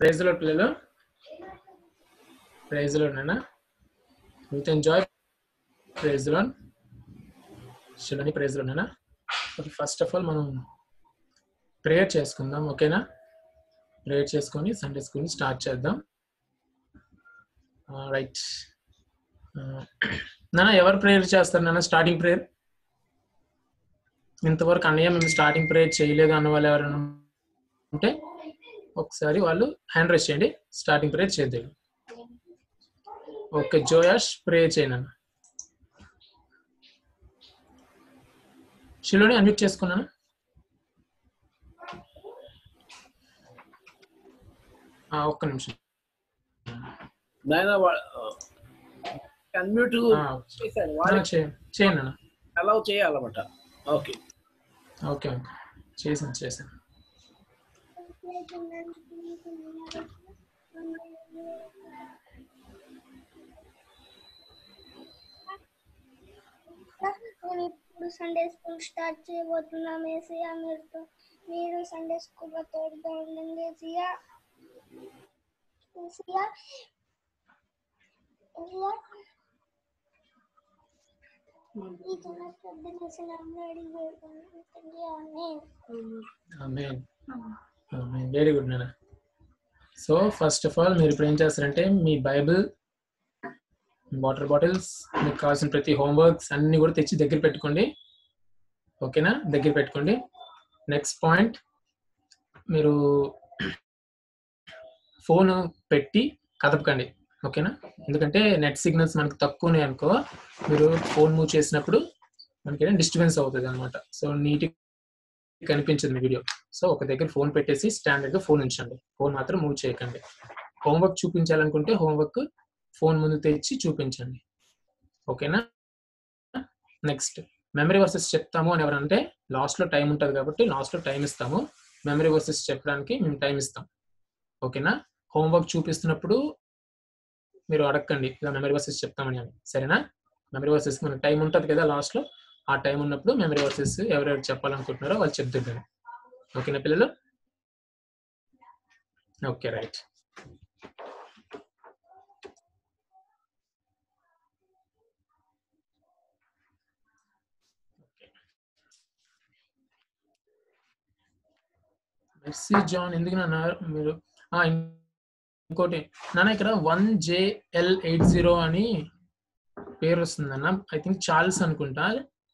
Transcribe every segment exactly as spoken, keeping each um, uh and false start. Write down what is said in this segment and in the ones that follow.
Praise the Lord, పిల్లలు. Praise the Lord, నాన్న. With enjoy. Praise the Lord. Shiloni praise the Lord, నాన్న. Okay, first of all మనం prayer చేసుకుందాం, ఓకేనా? Prayer చేసుకొని సండే స్కూల్ స్టార్ట్ చేద్దాం. రైట్ నాన్న, ఎవరు ప్రేయర్ చేస్తారు నాన్న? స్టార్టింగ్ ప్రేయర్ ఇంతవరకు అన్నయ్య మేము స్టార్టింగ్ ప్రేయర్ చేయలేదు అన్న వాళ్ళు ఎవరైనా ఉంటే ఒకసారి వాళ్ళు హ్యాండ్ రైజ్ చేయండి. స్టార్టింగ్ ప్రేయర్ చేద్దాం. ఓకే, జోయాష్ ప్రేయర్ చేయండి అన్న. షిలోని అన్మ్యూట్ చేసుకున్నాను. ఒక్క నిమిషం అన్మ్యూట్ చేయండి అన్న. అలౌ చేయాలన్నమాట. ఓకే ఓకే ఓకే చేసాను చేశాను. నేను ఇప్పుడు సండే స్కూల్ స్టార్ట్ చేయబోతున్నాం. ఏసయ్య మీరు మీరు సండే స్కూల్లో తోడుగా ఉండండి. ఏసయ్య ఏసయ్య ఈ చిన్న పెద్ద చేసిన అమ్మడి వెరీ గుడ్ నాన్న. సో ఫస్ట్ ఆఫ్ ఆల్ మీరు ఇప్పుడు ఏం చేస్తారంటే మీ బైబిల్, వాటర్ బాటిల్స్, మీకు కావాల్సిన ప్రతి హోంవర్క్స్ అన్ని కూడా తెచ్చి దగ్గర పెట్టుకోండి, ఓకేనా? దగ్గర పెట్టుకోండి. నెక్స్ట్ పాయింట్, మీరు ఫోన్ పెట్టి కదపకండి, ఓకేనా? ఎందుకంటే నెట్ సిగ్నల్స్ మనకు తక్కువ ఉన్నాయి అనుకో, మీరు ఫోన్ మూవ్ చేసినప్పుడు మనకి డిస్టర్బెన్స్ అవుతుంది అనమాట. సో నీట్గా కనిపించదు మీ వీడియో. సో ఒక దగ్గర ఫోన్ పెట్టేసి స్టాండర్డ్గా ఫోన్ ఉంచండి, ఫోన్ మాత్రం మూవ్ చేయకండి. హోంవర్క్ చూపించాలనుకుంటే హోంవర్క్ ఫోన్ ముందు తెచ్చి చూపించండి, ఓకేనా? నెక్స్ట్ మెమరీ వర్సెస్ చెప్తాము అని ఎవరంటే లాస్ట్లో టైం ఉంటుంది కాబట్టి లాస్ట్లో టైం ఇస్తాము. మెమరీ వర్సెస్ చెప్పడానికి మేము టైం ఇస్తాం, ఓకేనా? హోంవర్క్ చూపిస్తున్నప్పుడు మీరు అడగండి ఇలా మెమరీ వర్సెస్ చెప్తామని అని, సరేనా? మెమరీ వర్సెస్ మనకు టైం ఉంటుంది కదా లాస్ట్లో, ఆ టైం ఉన్నప్పుడు మెమరీ వర్సెస్ ఎవరెవరు చెప్పాలనుకుంటున్నారో వాళ్ళు చెప్తుంటారు, ఓకేనా పిల్లలు? Okay right. మెస్సీ జాన్ ఎందుకు నాన్న మీరు? ఇంకోటి నాన్న, ఇక్కడ వన్ జేఎల్ ఎయిట్ జీరో అని పేరు వస్తుంది అన్న. ఐ థింక్ చార్ల్స్ అనుకుంటా.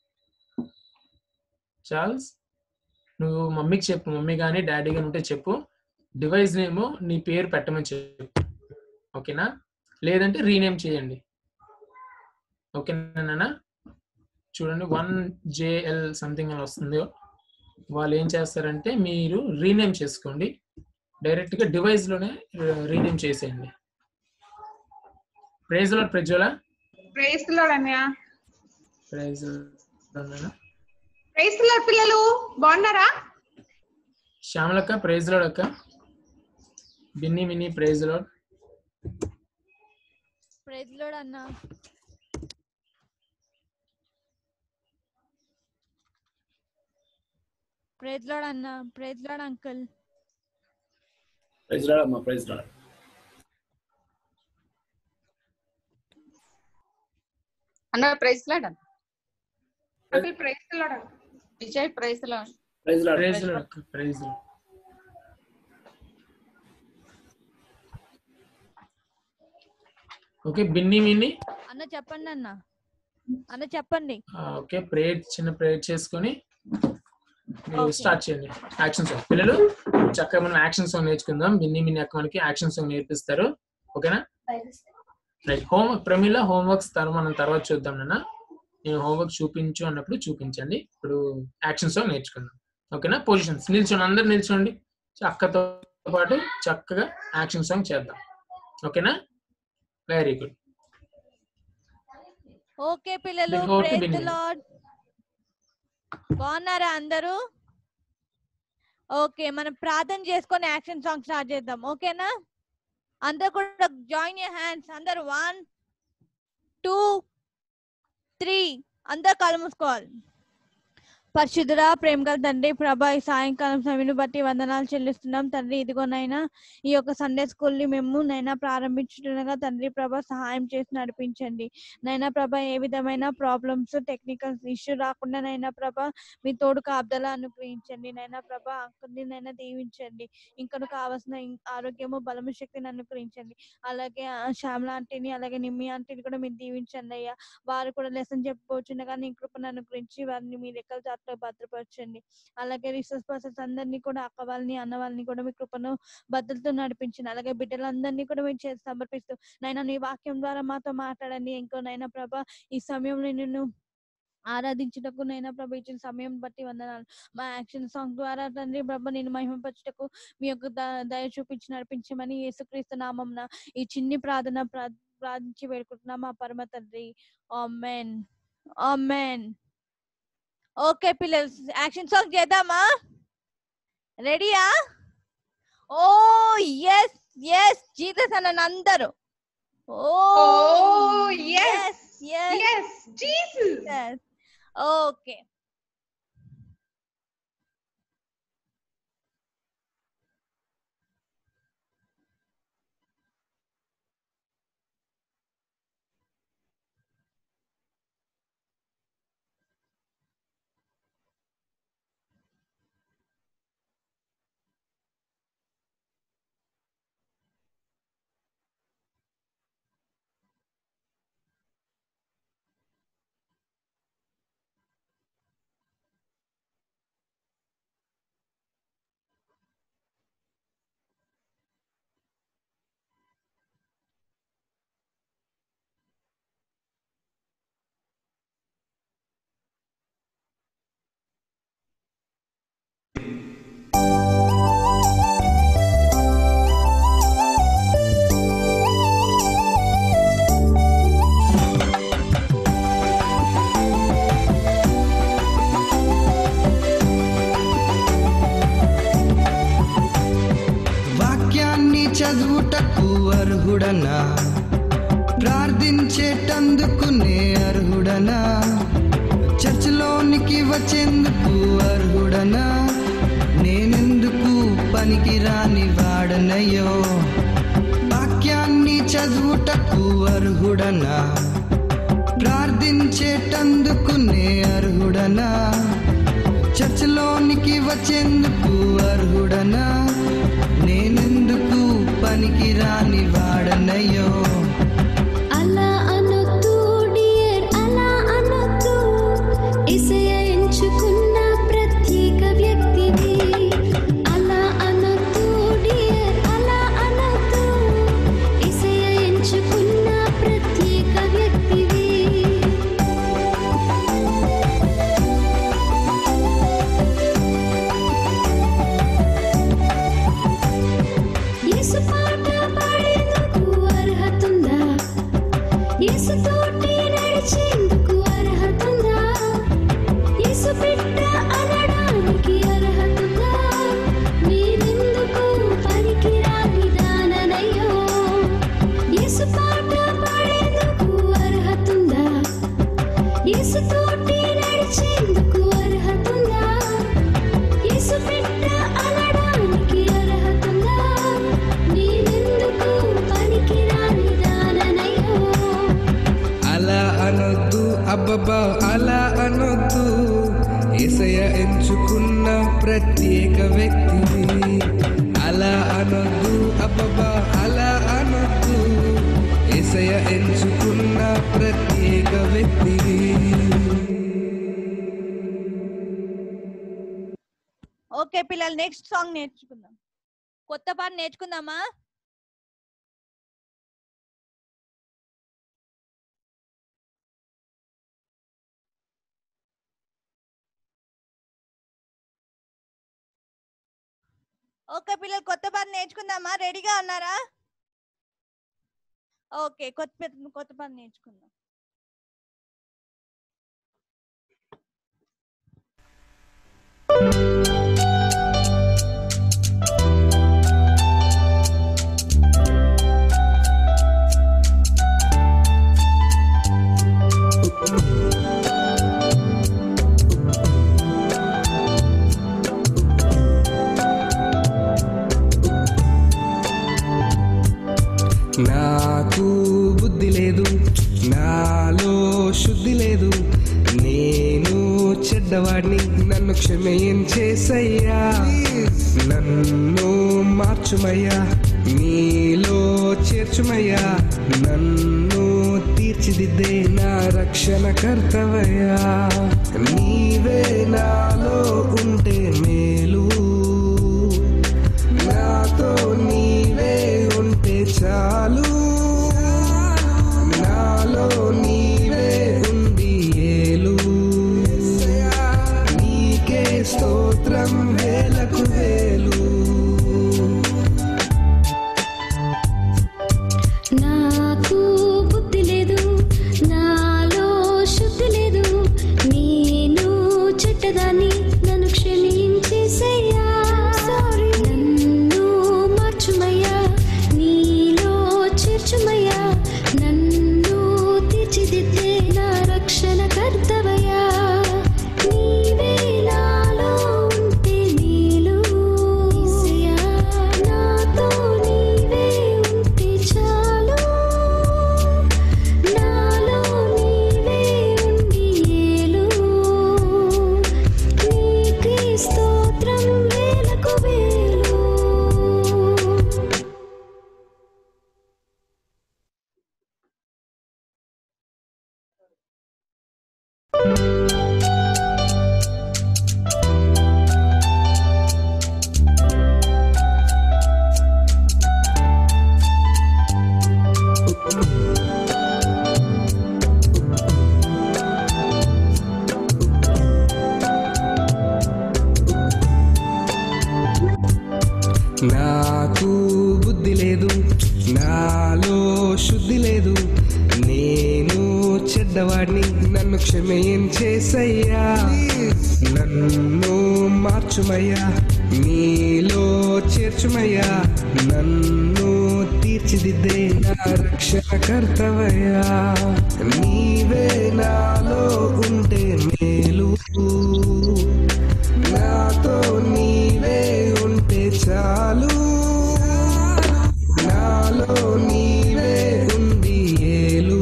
చార్ల్స్, నువ్వు మమ్మీకి చెప్పు, మమ్మీ కానీ డాడీ కానీ ఉంటే చెప్పు, డివైస్ నేమ్ నీ పేరు పెట్టమని చెప్పు, ఓకేనా? లేదంటే రీనేమ్ చేయండి, ఓకేనా నాన్న? చూడండి వన్ జేఎల్ సంథింగ్ అని వస్తుంది. వాళ్ళు ఏం చేస్తారంటే మీరు రీనేమ్ చేసుకోండి, డైరెక్ట్ గా డివైస్ లోనే రీనేమ్ చేసేయండి. Praise Lord Prajwala. Praise Lord అన్నయ్య. Praise Lord. ప్రైజ్ లార్డ్ పిల్లలు, బాగున్నారా? శ్యామలక్క ప్రైజ్ లార్డ్ అక్క. Binni Minni praise Lord. Praise Lord అన్న. ప్రైజ్ లార్డ్ అన్న. Praise Lord uncle. Praise Lord అమ్మ. Praise Lord. అన్న ప్రైజ్ లార్డ్ అన్న. అంకుల్ ప్రైజ్ లార్డ్ అన్న. Vijay praise Lord. Praise Lord. Praise Lord అక్క. Praise Lord. Okay Binni Minni అన్న చెప్పండి అన్న. అన్న చెప్పండి. ఓకే ప్రేయర్, చిన్న ప్రేయర్ చేసుకొని స్టార్ట్ చేయండి. యాక్షన్ సాంగ్ పిల్లలు చక్కగా మనం యాక్షన్ సాంగ్ నేర్చుకుందాం. బిన్ని మిన్ని అక్క మనకి యాక్షన్ సాంగ్ నేర్పిస్తారు, ఓకేనా? రైట్. హోంవర్క్ ప్రమిళ హోంవర్క్స్ తర్వాత మనం తర్వాత చూద్దాం నాన్న. నేను హోంవర్క్ చూపించు అన్నప్పుడు చూపించండి. ఇప్పుడు యాక్షన్ సాంగ్ నేర్చుకుందాం, ఓకేనా? పొజిషన్స్ నిల్చోండి, అందరు నిల్చోండి. అక్కతో పాటు చక్కగా యాక్షన్ సాంగ్ చేద్దాం, ఓకేనా? Very good. ఓకే పిల్లలు, ప్రైజ్ ది లార్డ్. బాగున్నారా అందరూ? ఓకే, మనం ప్రార్థన చేసుకొని యాక్షన్ సాంగ్ స్టార్ట్ చేద్దాం, ఓకేనా? అందరూ కూడా జాయిన్ యువర్ హ్యాండ్స్. అందరూ వన్ టూ త్రీ అందరూ కళ్ళు మూసుకోవాలి. పరిశుద్ధుడా ప్రేమ గల తండ్రి ప్రభా ఈ సాయంకాలం సమయాన్ని బట్టి వందనాలు చెల్లిస్తున్నాం తండ్రి. ఇదిగోనైనా ఈ యొక్క సండే స్కూల్ ని మేము నైనా ప్రారంభించుండగా తండ్రి ప్రభా సహాయం చేసి నడిపించండి నైనా ప్రభా. ఏ విధమైన ప్రాబ్లమ్స్ టెక్నికల్ ఇష్యూ రాకుండా నైనా ప్రభా మీ తోడు కాపుదల అనుగ్రహించండి నైనా ప్రభా. అక్కడిని నైనా దీవించండి. ఇంకా కావాల్సిన ఆరోగ్యము బలము శక్తిని అనుగ్రహించండి. అలాగే శ్యామల ఆంటీని అలాగే నిమ్మి ఆంటీని కూడా మీరు దీవించండి అయ్యా. వారు కూడా లెసన్ చెప్పుకోవచ్చుండగా నీ కృపను అనుగ్రహించి వారిని మీ రెక్కల చాటులో భద్రపరచండి. అలాగే రిసోర్స్ పర్సన్స్ అందరినీ కూడా అక్క వాళ్ళని అన్న వాళ్ళని కూడా మీ కృపను భద్రతతో నడిపించండి. అలాగే బిడ్డలందరినీ కూడా మీరు చేసి సమర్పిస్తూ నైనా నీ వాక్యం ద్వారా మాతో మాట్లాడండి. ఇంకో నైనా ప్రభా ఈ సమయంలో నిన్ను ఆరాధించుటకు నైనా ప్రభా ఇచ్చిన సమయం బట్టి వందనాలు. మా యాక్షన్ సాంగ్ ద్వారా తండ్రి ప్రభా నేను మహిమపరచుటకు మీ యొక్క దయ చూపించి నడిపించమని యేసుక్రీస్తు నామమున ఈ చిన్ని ప్రార్థన ప్రార్థించి వేడుకుంటున్నాం మా పరమ తండ్రి. ఆమేన్ ఆమేన్. ఓకే పిల్లలు యాక్షన్ సాంగ్ చేద్దామా? రెడీయా? ఓ ఎస్ ఎస్ జీసస్ అన్న అందరూ. Oh yes yes yes Jesus. yes okay. చదువుటకు అర్హుడనా, ప్రార్థించేటందుకు నే అర్హుడనా, చర్చిలోనికి వచ్చేందుకు అర్హుడనా, నేనెందుకు పనికిరాని వాడనయ్యో. వాక్యాన్ని చదువుటకు అర్హుడనా, ప్రార్థించేటందుకు నే అర్హుడనా, చర్చిలోనికి వచ్చేందుకు అర్హుడనా, నేనెందుకు పనికిరాని వాడనయ్యో. అలా అనొద్దు డియర్, అలా అనొద్దు, యేసయ్య ఎంచుకున్న ప్రత్యేక వ్యక్తివి. అలా అనొద్దు డియర్, అలా అనొద్దు, యేసయ్య ఎంచుకున్న ప్రత్యేక వ్యక్తివి. యేసు పాట పాడేందుకు అర్హతుందా, యేసు తోటి నడిచేందుకు అర్హతుందా, యేసు బిడ్డ అనడానికి అర్హతుందా, నేనెందుకు పనికిరాని దాననయ్యో. యేసు పాట పాడేందుకు అర్హతుందా, యేసు తోటి నడిచేందుకు అర్హతుందా, యేసు బిడ్డ అనడానికి అర్హతుందా, నేనెందుకు పనికిరాని దాననయ్యో. అలా అనొద్దు అబ్బబ్బా, అలా అనొద్దు, యేసయ్య ఎంచుకున్న ప్రత్యేక వ్యక్తివి. అలా అనొద్దు అబ్బబ్బా, అలా అనొద్దు, యేసయ్య ఎంచుకున్న ప్రత్యేక వ్యక్తివి. ఓకే పిల్లలు నెక్స్ట్ సాంగ్ నేర్చుకుందాం. కొత్త పాట నేర్చుకుందామా? ఓకే పిల్లలు కొత్త పాట నేర్చుకుందామా? రెడీగా ఉన్నారా? ఓకే కొత్త కొత్త పాట నేర్చుకుందాం. నాకు బుద్ధి లేదు, నాలో శుద్ధి లేదు, నేను చెడ్డవాడిని, నన్ను క్షమించేసయ్యా. నన్ను మార్చుమయ్యా, నీలో చేర్చుమయ్యా, నన్ను తీర్చిదిద్దే నా రక్షణ కర్తవయ్యా. నీవే నాలో ఉంటే మేలు, నాతో నీవే ఉంటే చాలు, నాలో నీవే ఉండి ఏలు. నీకే స్తోత్రం వేలకు వేలు. నాకు బుద్ధి లేదు, నాలో శుద్ధి లేదు, నేను చెడ్డదాన్ని, నన్ను క్షమించేసయ్యా. నన్ను మార్చుమయ్యా, నీలో చేర్చుమయ్యా, నన్ను తీర్చిదిద్దే నా రక్షణ కర్తవయ్యా. నీవే నాలో ఉంటే మేలు, నాతో నీవే ఉంటే చాలు, నాలో నీవే ఉండి ఏలు. నీకే స్తోత్రం వేలకు వేలు. నాకు బుద్ధి లేదు, నాలో శుద్ధి లేదు, నేను చెడ్డవాడిని, నన్ను క్షమించేసయ్యా. నన్ను మార్చుమయ్యా, నీలో చేర్చుమయ్యా, నన్ను తీర్చిదిద్దే నా రక్షణ కర్తవయ్యా. నీవే నాలో ఉంటే మేలు, నాతో నీవే ఉంటే చాలు, నాలో నీవే ఉండి ఏలు.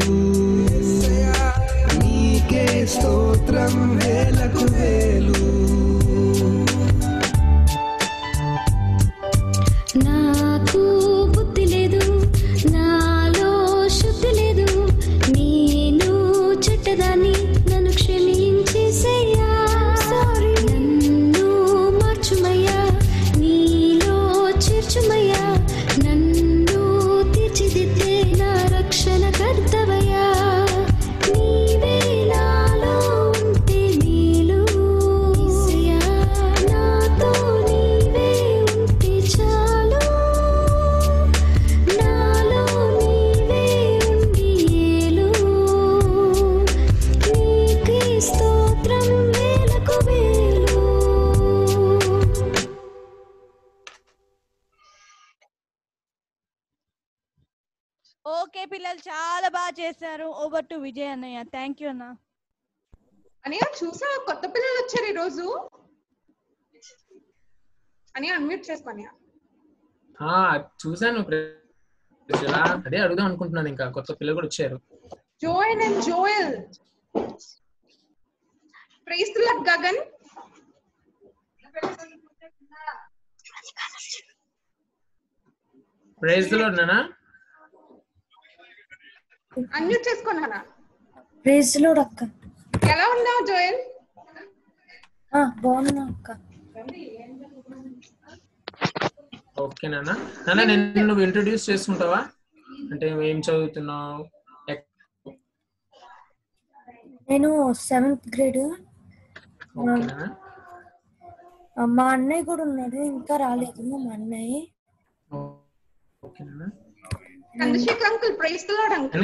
నీకే స్తోత్రం వేలకు వేలు. నాకు బుద్ధి లేదు, నాలో శుద్ధి లేదు, నేను చెడ్డదాన్ని, నన్ను క్షమించేసయ్యా. నన్ను మార్చుమయ్యా, నీలో చేర్చుమయ్యా, నన్ను తీర్చిదిద్దే నా రక్షణ కర్తవయ్యా. నీవే నాలో ఉంటే మేలు, నాతో నీవే ఉంటే చాలు, నాలో నీవే ఉండి ఏలు. నీకే స్తోత్రం వేలకు వేలు. ఓకే పిల్లలు చాలా బాగా చేశారు. ఓవర్ టు విజయ్ అన్నయ్య. థ్యాంక్ యూ అన్న. అనియా చూసా కొత్త పిల్లలు వచ్చారు ఈ రోజు. అనియా అన్మ్యూట్ చేసుకో అనియా. ఆ, చూశాను ప్రజల, అదే అడుగుదాం అనుకుంటున్నాను. ఇంకా కొత్త పిల్లలు కూడా వచ్చారు. Joel and Joel. Praise the Lord Gagan. Praise the Lord నానా. అన్మ్యూట్ చేసుకోనానా. ప్రైజ్ ది లార్డ్ అక్క. ఎలా ఉన్నావు జోయల్? ఆ బాగున్నా అక్క. ఓకే నాన్న. నాన్న నేను నువ్వు ఇంట్రొడ్యూస్ చేసుకుంటావా? అంటే ఏం చదువుతున్నావు? నేను సెవెంత్ గ్రేడ్. ఓకే నాన్న. మా అన్నయ్య కూడా ఉన్నాడు, ఇంకా రాలేదు మా అన్నయ్య. ఓకే నాన్న. Chandrashekar uncle praise the Lord uncle.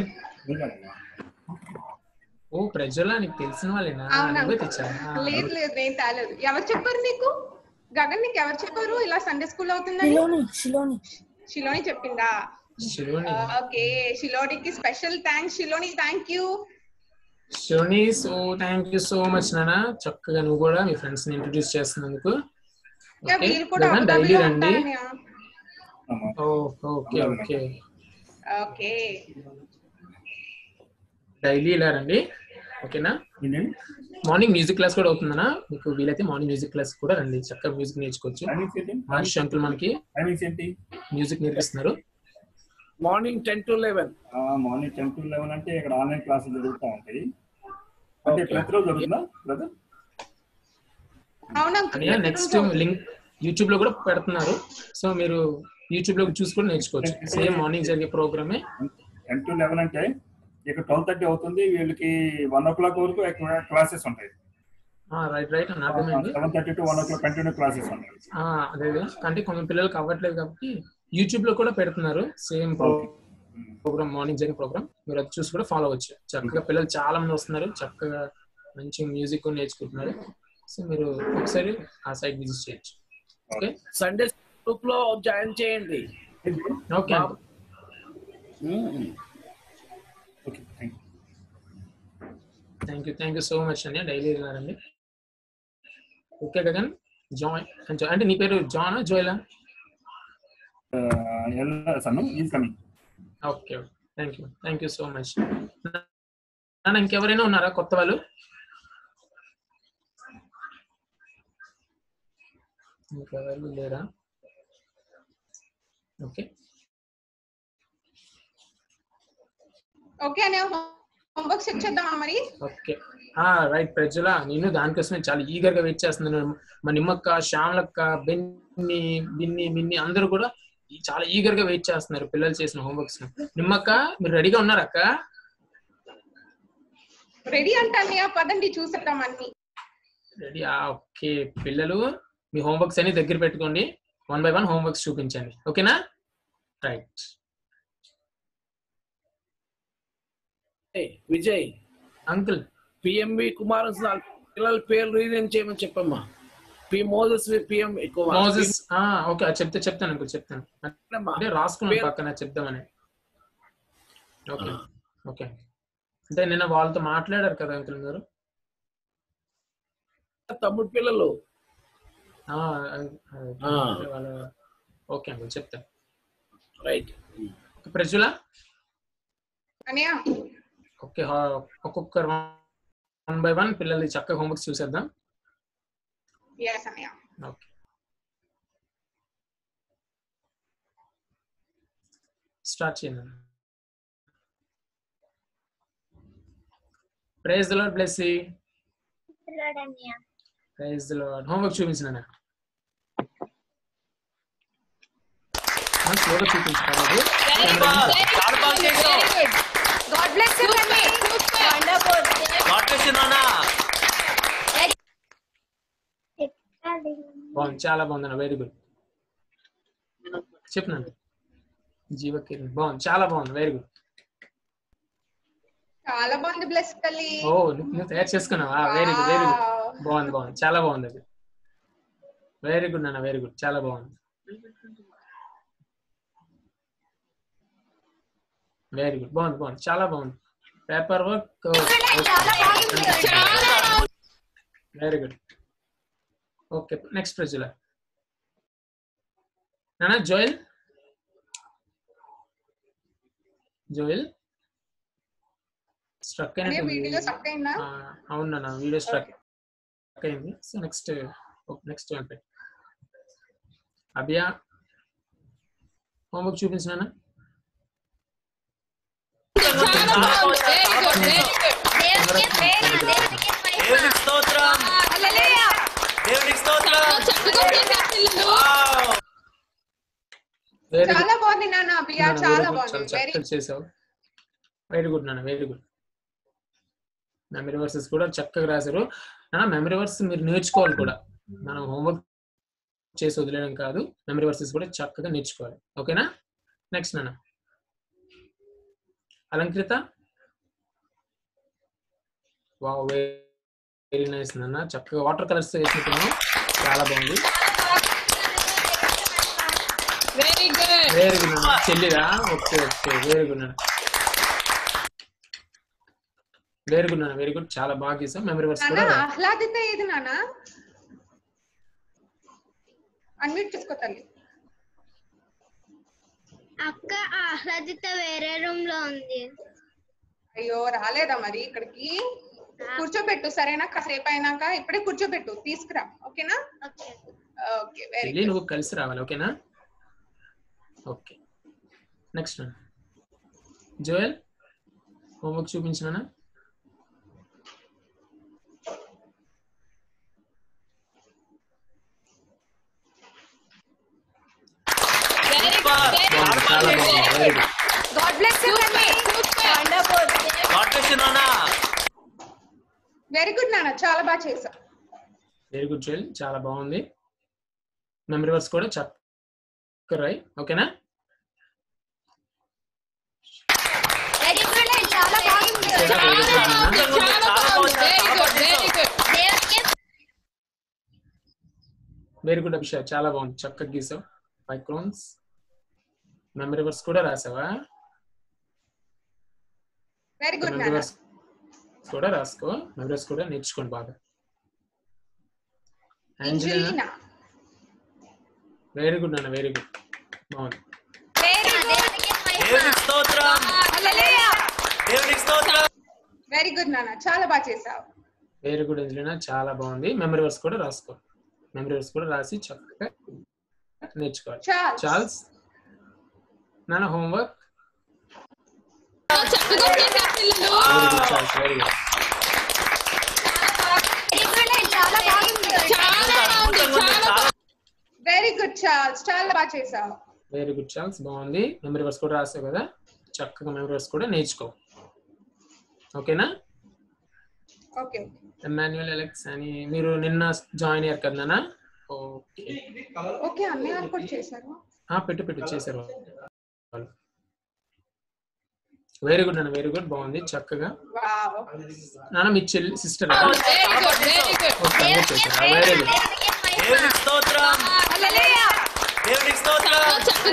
ఓ ప్రజల నీకు తెలిసిన వాళ్ళేనా? నువ్వే తెచ్చావా? లేదు లేదు నేను తేలేదు. ఎవరు చెప్పారు నీకు? గగన్ నీకు ఎవరు చెప్పారు ఇలా సండే స్కూల్ అవుతుందని? శిలోని శిలోని శిలోని చెప్పిందా? శిలోని. ఓకే శిలోనికి special thanks. Shiloni thank you. Shiloni so thank you so much నాన్న. చక్కగా నువ్వు కూడా మీ ఫ్రెండ్స్ ని ఇంట్రొడ్యూస్ చేస్తున్నందుకు. వీళ్ళు కూడా డైలీ రండి. ఉంటారని. Okay okay. ఓకే డైలీ ఇలా రండి, ఓకేనా? మార్నింగ్ మ్యూజిక్ క్లాస్ కూడా అవుతుందన్నా, మీకు వీలైతే మార్నింగ్ మ్యూజిక్ క్లాస్ కూడా రండి, చక్కగా మ్యూజిక్ నేర్చుకోవచ్చు. మహర్షి అంకుల్ మనకి మ్యూజిక్ నేర్పిస్తున్నారు. Morning ten to eleven morning ten to eleven అంటే ఇక్కడ ఆన్లైన్ క్లాసులు జరుగుతూ ఉంటాయి. అంటే ప్రతిరోజు జరుగుతుందా బ్రదర్? నెక్స్ట్ లింక్ యూట్యూబ్ లో కూడా పెడుతున్నారు, సో మీరు యూట్యూబ్ లో చూసి కూడా నేర్చుకోవచ్చు. సేమ్ మార్నింగ్ జరిగే ప్రోగ్రామే. టెన్ టు లెవెన్ అంటే ఇక్కడ ట్వెల్వ్ థర్టీ అవుతుంది, వీళ్ళకి వన్ ఓ క్లాక్ వరకు క్లాసెస్ ఉంటాయి. రైట్ రైట్ అని అర్థమైంది. Seven thirty to one o'clock continue classes ఉంటాయి. అదే అంటే కొంత పిల్లలకి అవ్వట్లేదు కాబట్టి యూట్యూబ్ లో కూడా పెడుతున్నారు సేమ్ ప్రోగ్రామ్, మార్నింగ్ జరిగే ప్రోగ్రామ్. మీరు అది చూసి కూడా ఫాలో అవ్వచ్చు. చక్కగా పిల్లలు చాలా మంది వస్తున్నారు, చక్కగా మంచి మ్యూజిక్ కూడా నేర్చుకుంటున్నారు. సో మీరు ఒకసారి ఆ సైట్ విజిట్ చేయొచ్చు. ఓకే, సండే గ్రూప్ లో జాయిన్ చేయండి. Okay thank you thank you so much అండి. డైలీ రండి. ఓకే గగన్, జాయిన్ అంటే నీ పేరు జానా జోయలా? Okay thank you thank you so much. ఇంకెవరైనా ఉన్నారా కొత్త వాళ్ళు? ఇంకెవరు లేరా? ఓకే ఓకే అనే హోంవర్క్ చెక్ చేద్దామా మరి? ఓకే రైట్ ప్రజల, నేను దానికోసమే చాలా ఈగర్ గా వెయిట్ చేస్తున్నాను. మా నిమ్మక్క, శ్యామలక్క, బెన్ని, బిన్ని బిన్ని అందరూ కూడా చాలా ఈగర్ గా వెయిట్ చేస్తున్నారు పిల్లలు చేసిన హోంవర్క్స్. నిమ్మక్క మీరు రెడీగా ఉన్నారా అక్క? రెడీ అంటాను, పదండి చూసేద్దాం అన్ని. రెడీ ఓకే, పిల్లలు మీ హోంవర్క్స్ అన్ని దగ్గర పెట్టుకోండి, వన్ బై వన్ హోంవర్క్స్ చూపించండి, ఓకేనా? Right. Vijay uncle, P M V Kumar పిల్లల పేర్లు రీనేమ్ చేయమని చెప్పమ్మా. P Moses P M Moses okay చెప్తే చెప్తాను అంకుల్, చెప్తాను అంటే రాసుకున్నాను పక్కన చెప్దామని. ఓకే ఓకే అంటే నిన్న వాళ్ళతో మాట్లాడారు కదా అంకుల్ మీరు? తమ్ముడు పిల్లలు. ఓకే అంకుల్ చెప్తాను. రైట్. ప్రజల అనియా ఓకే, ఒక్కొక్కరు వన్ బై వన్ పిల్లలు చక్కగా హోంవర్క్స్ చూసేద్దాం. yes అనియా. ఓకే స్టార్ట్ చేయండి. Praise the Lord, bless you. Lord Aniya. Praise the Lord. Homework చూపించనా? స్లోగా చూపించుకోవాలి. God bless you, Annie. Wonderful. God bless you, Nana. బాగుంది, చాలా బాగుంది, వెరీ గుడ్. చెప్పనండి జీవకిరణ్, బాగుంది, చాలా బాగుంది, వెరీ గుడ్. చాలా బాగుంది బ్లెస్ తల్లి. ఓ నువ్వు తయారు చేసుకున్నావా? వెరీ గుడ్ వెరీ గుడ్, బాగుంది బాగుంది, చాలా బాగుంది అది. వెరీ గుడ్ నాన్న, వెరీ గుడ్, చాలా బాగుంది. వెరీ గుడ్, బాగుంది బాగుంది, చాలా బాగుంది. Paper work very good. Okay next ప్రజల నాన్న Joel. Joel struck video struck అయిందా? అవును నాన్న, వీడియో స్ట్రక్ అయింది. So next next Abhiya homework చూపించినా? చాలా బాగుంది నాన్న, అభియా చాలా బాగుంది, వెరీ చేసావు. వెరీ గుడ్ నాన్న, వెరీ గుడ్. మెమరీ వర్సెస్ కూడా చక్కగా రాశారు నాన్న. మెమరీ వర్స్ మీరు నేర్చుకోవాలి కూడా, మనం హోంవర్క్ చేసి వదిలేయడం కాదు, మెమరీ వర్సెస్ కూడా చక్కగా నేర్చుకోవాలి, ఓకేనా? నెక్స్ట్ నాన్న అలంకృత. వావ్ వెరీ నైస్ నాన్న, చక్కగా వాటర్ కలర్స్ వేసుకుంటున్నాం, చాలా బాగుంది. వెరీ గుడ్ వెరీ గుడ్ నాన్న. చెల్లిరా? ఓకే ఓకే, వెరీ గుడ్ నాన్న, వెరీ గుడ్ నాన్న, వెరీ గుడ్, చాలా బాగా చేసాం. మెమరీ వర్స్ కూడా. ఆహ్లాదిత ఏది నాన్న? అన్మ్యూట్ చేసుకో తల్లి. అక్క ఆహ్లాదిత వేరే రూమ్ లో ఉంది. అయ్యో రాలేదా మరి ఇక్కడికి? కూర్చోబెట్టు సరేనా, కాసేపు అయినాక ఇప్పుడే కూర్చోబెట్టు, తీసుకురా. ఓకేనా? ఓకే వెరీ చెల్లి నువ్వు కలిసి రావాలి. ఓకేనా? ఓకే నెక్స్ట్ జోయల్ హోంవర్క్ చూపించినా? God bless you, Nani. Wonderful. God bless you, Nana. Very good నాన్న, చాలా బాగా చేసావు. వెరీ గుడ్ జోయల్, చాలా బాగుంది. మెమరీ వర్స్ కూడా చక్కగా రాయి. ఓకేనా? Very good. చాలా బాగుంది. వెరీ గుడ్ అభిషేక్, చాలా బాగుంది, చక్కగా గీసావు. Five crowns. మెమరీ వర్స్ కూడా రాసావా? వెరీ గుడ్ మెమరీ నాన్న. వర్స్ కూడా రాసుకో, మెమరీ వర్స్ కూడా నేర్చుకోండి బాగా. అంజలినా. వెరీ గుడ్ నాన్న, వెరీ గుడ్, బాగుంది. దేవునికి స్తోత్రం. హల్లెలూయా. దేవునికి స్తోత్రం. వెరీ గుడ్ నాన్న, చాలా బాగా చేసావు. వెరీ గుడ్ అంజలినా, చాలా బాగుంది. మెమరీ వర్స్ కూడా రాసుకో, మెమరీ వర్స్ కూడా రాసి చక్కగా నేర్చుకోవాలి. చార్ల్స్ నాన్న homework. Very good Charles, very good. Very good Charles, చాలా బాగా చేసావు. వెరీ గుడ్ చార్ల్స్, బాగుంది. మెమరీ వర్స్ కూడా రాసావు కదా, చక్కగా మెమరీ వర్స్ కూడా నేర్చుకో. ఓకేనా? ఓకే ఎమాన్యుయల్ అలెక్స్ అని మీరు నిన్న జాయిన్ అయ్యారు కదా నాన్న? ఓకే ఓకే అన్నయ్య వాళ్ళు కూడా చేశారు. పెట్టు పెట్టు చేశారు వాళ్ళు. వెరీ గుడ్ నాన్న, వెరీ గుడ్, బాగుంది, చక్కగా. వావ్. నాన్న మీ చెల్లి sister very good very good very good. దేవునికి స్తోత్రం. హల్లెలూయా. దేవునికి స్తోత్రం.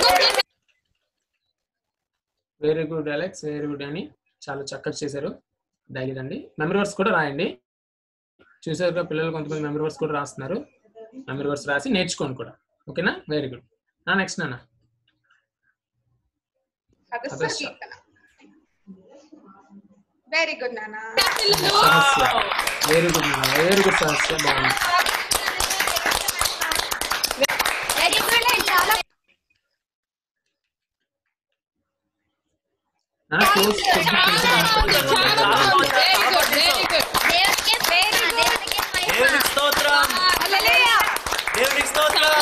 Very good Alex, very good అని చాలా చక్కగా చేశారు. డైలీ రండి, మెమరీ వర్స్ కూడా రాయండి. చూసారుగా పిల్లలు కొంతమంది మెమరీ వర్స్ కూడా రాస్తున్నారు. మెమరీ వర్స్ రాసి నేర్చుకోండి కూడా. ఓకేనా? Very good. నా నెక్స్ట్ నాన్న వెరీ గుడ్ నాన్న. సహస్య, వెరీ గుడ్ నాన్న, వెరీ గుడ్ సహస్య, బాగుంది. వెరీ గుడ్ చాలా నాన్న close very good very good దేవునికి దేవునికి స్తోత్రం. హల్లెలూయా. దేవునికి స్తోత్రం.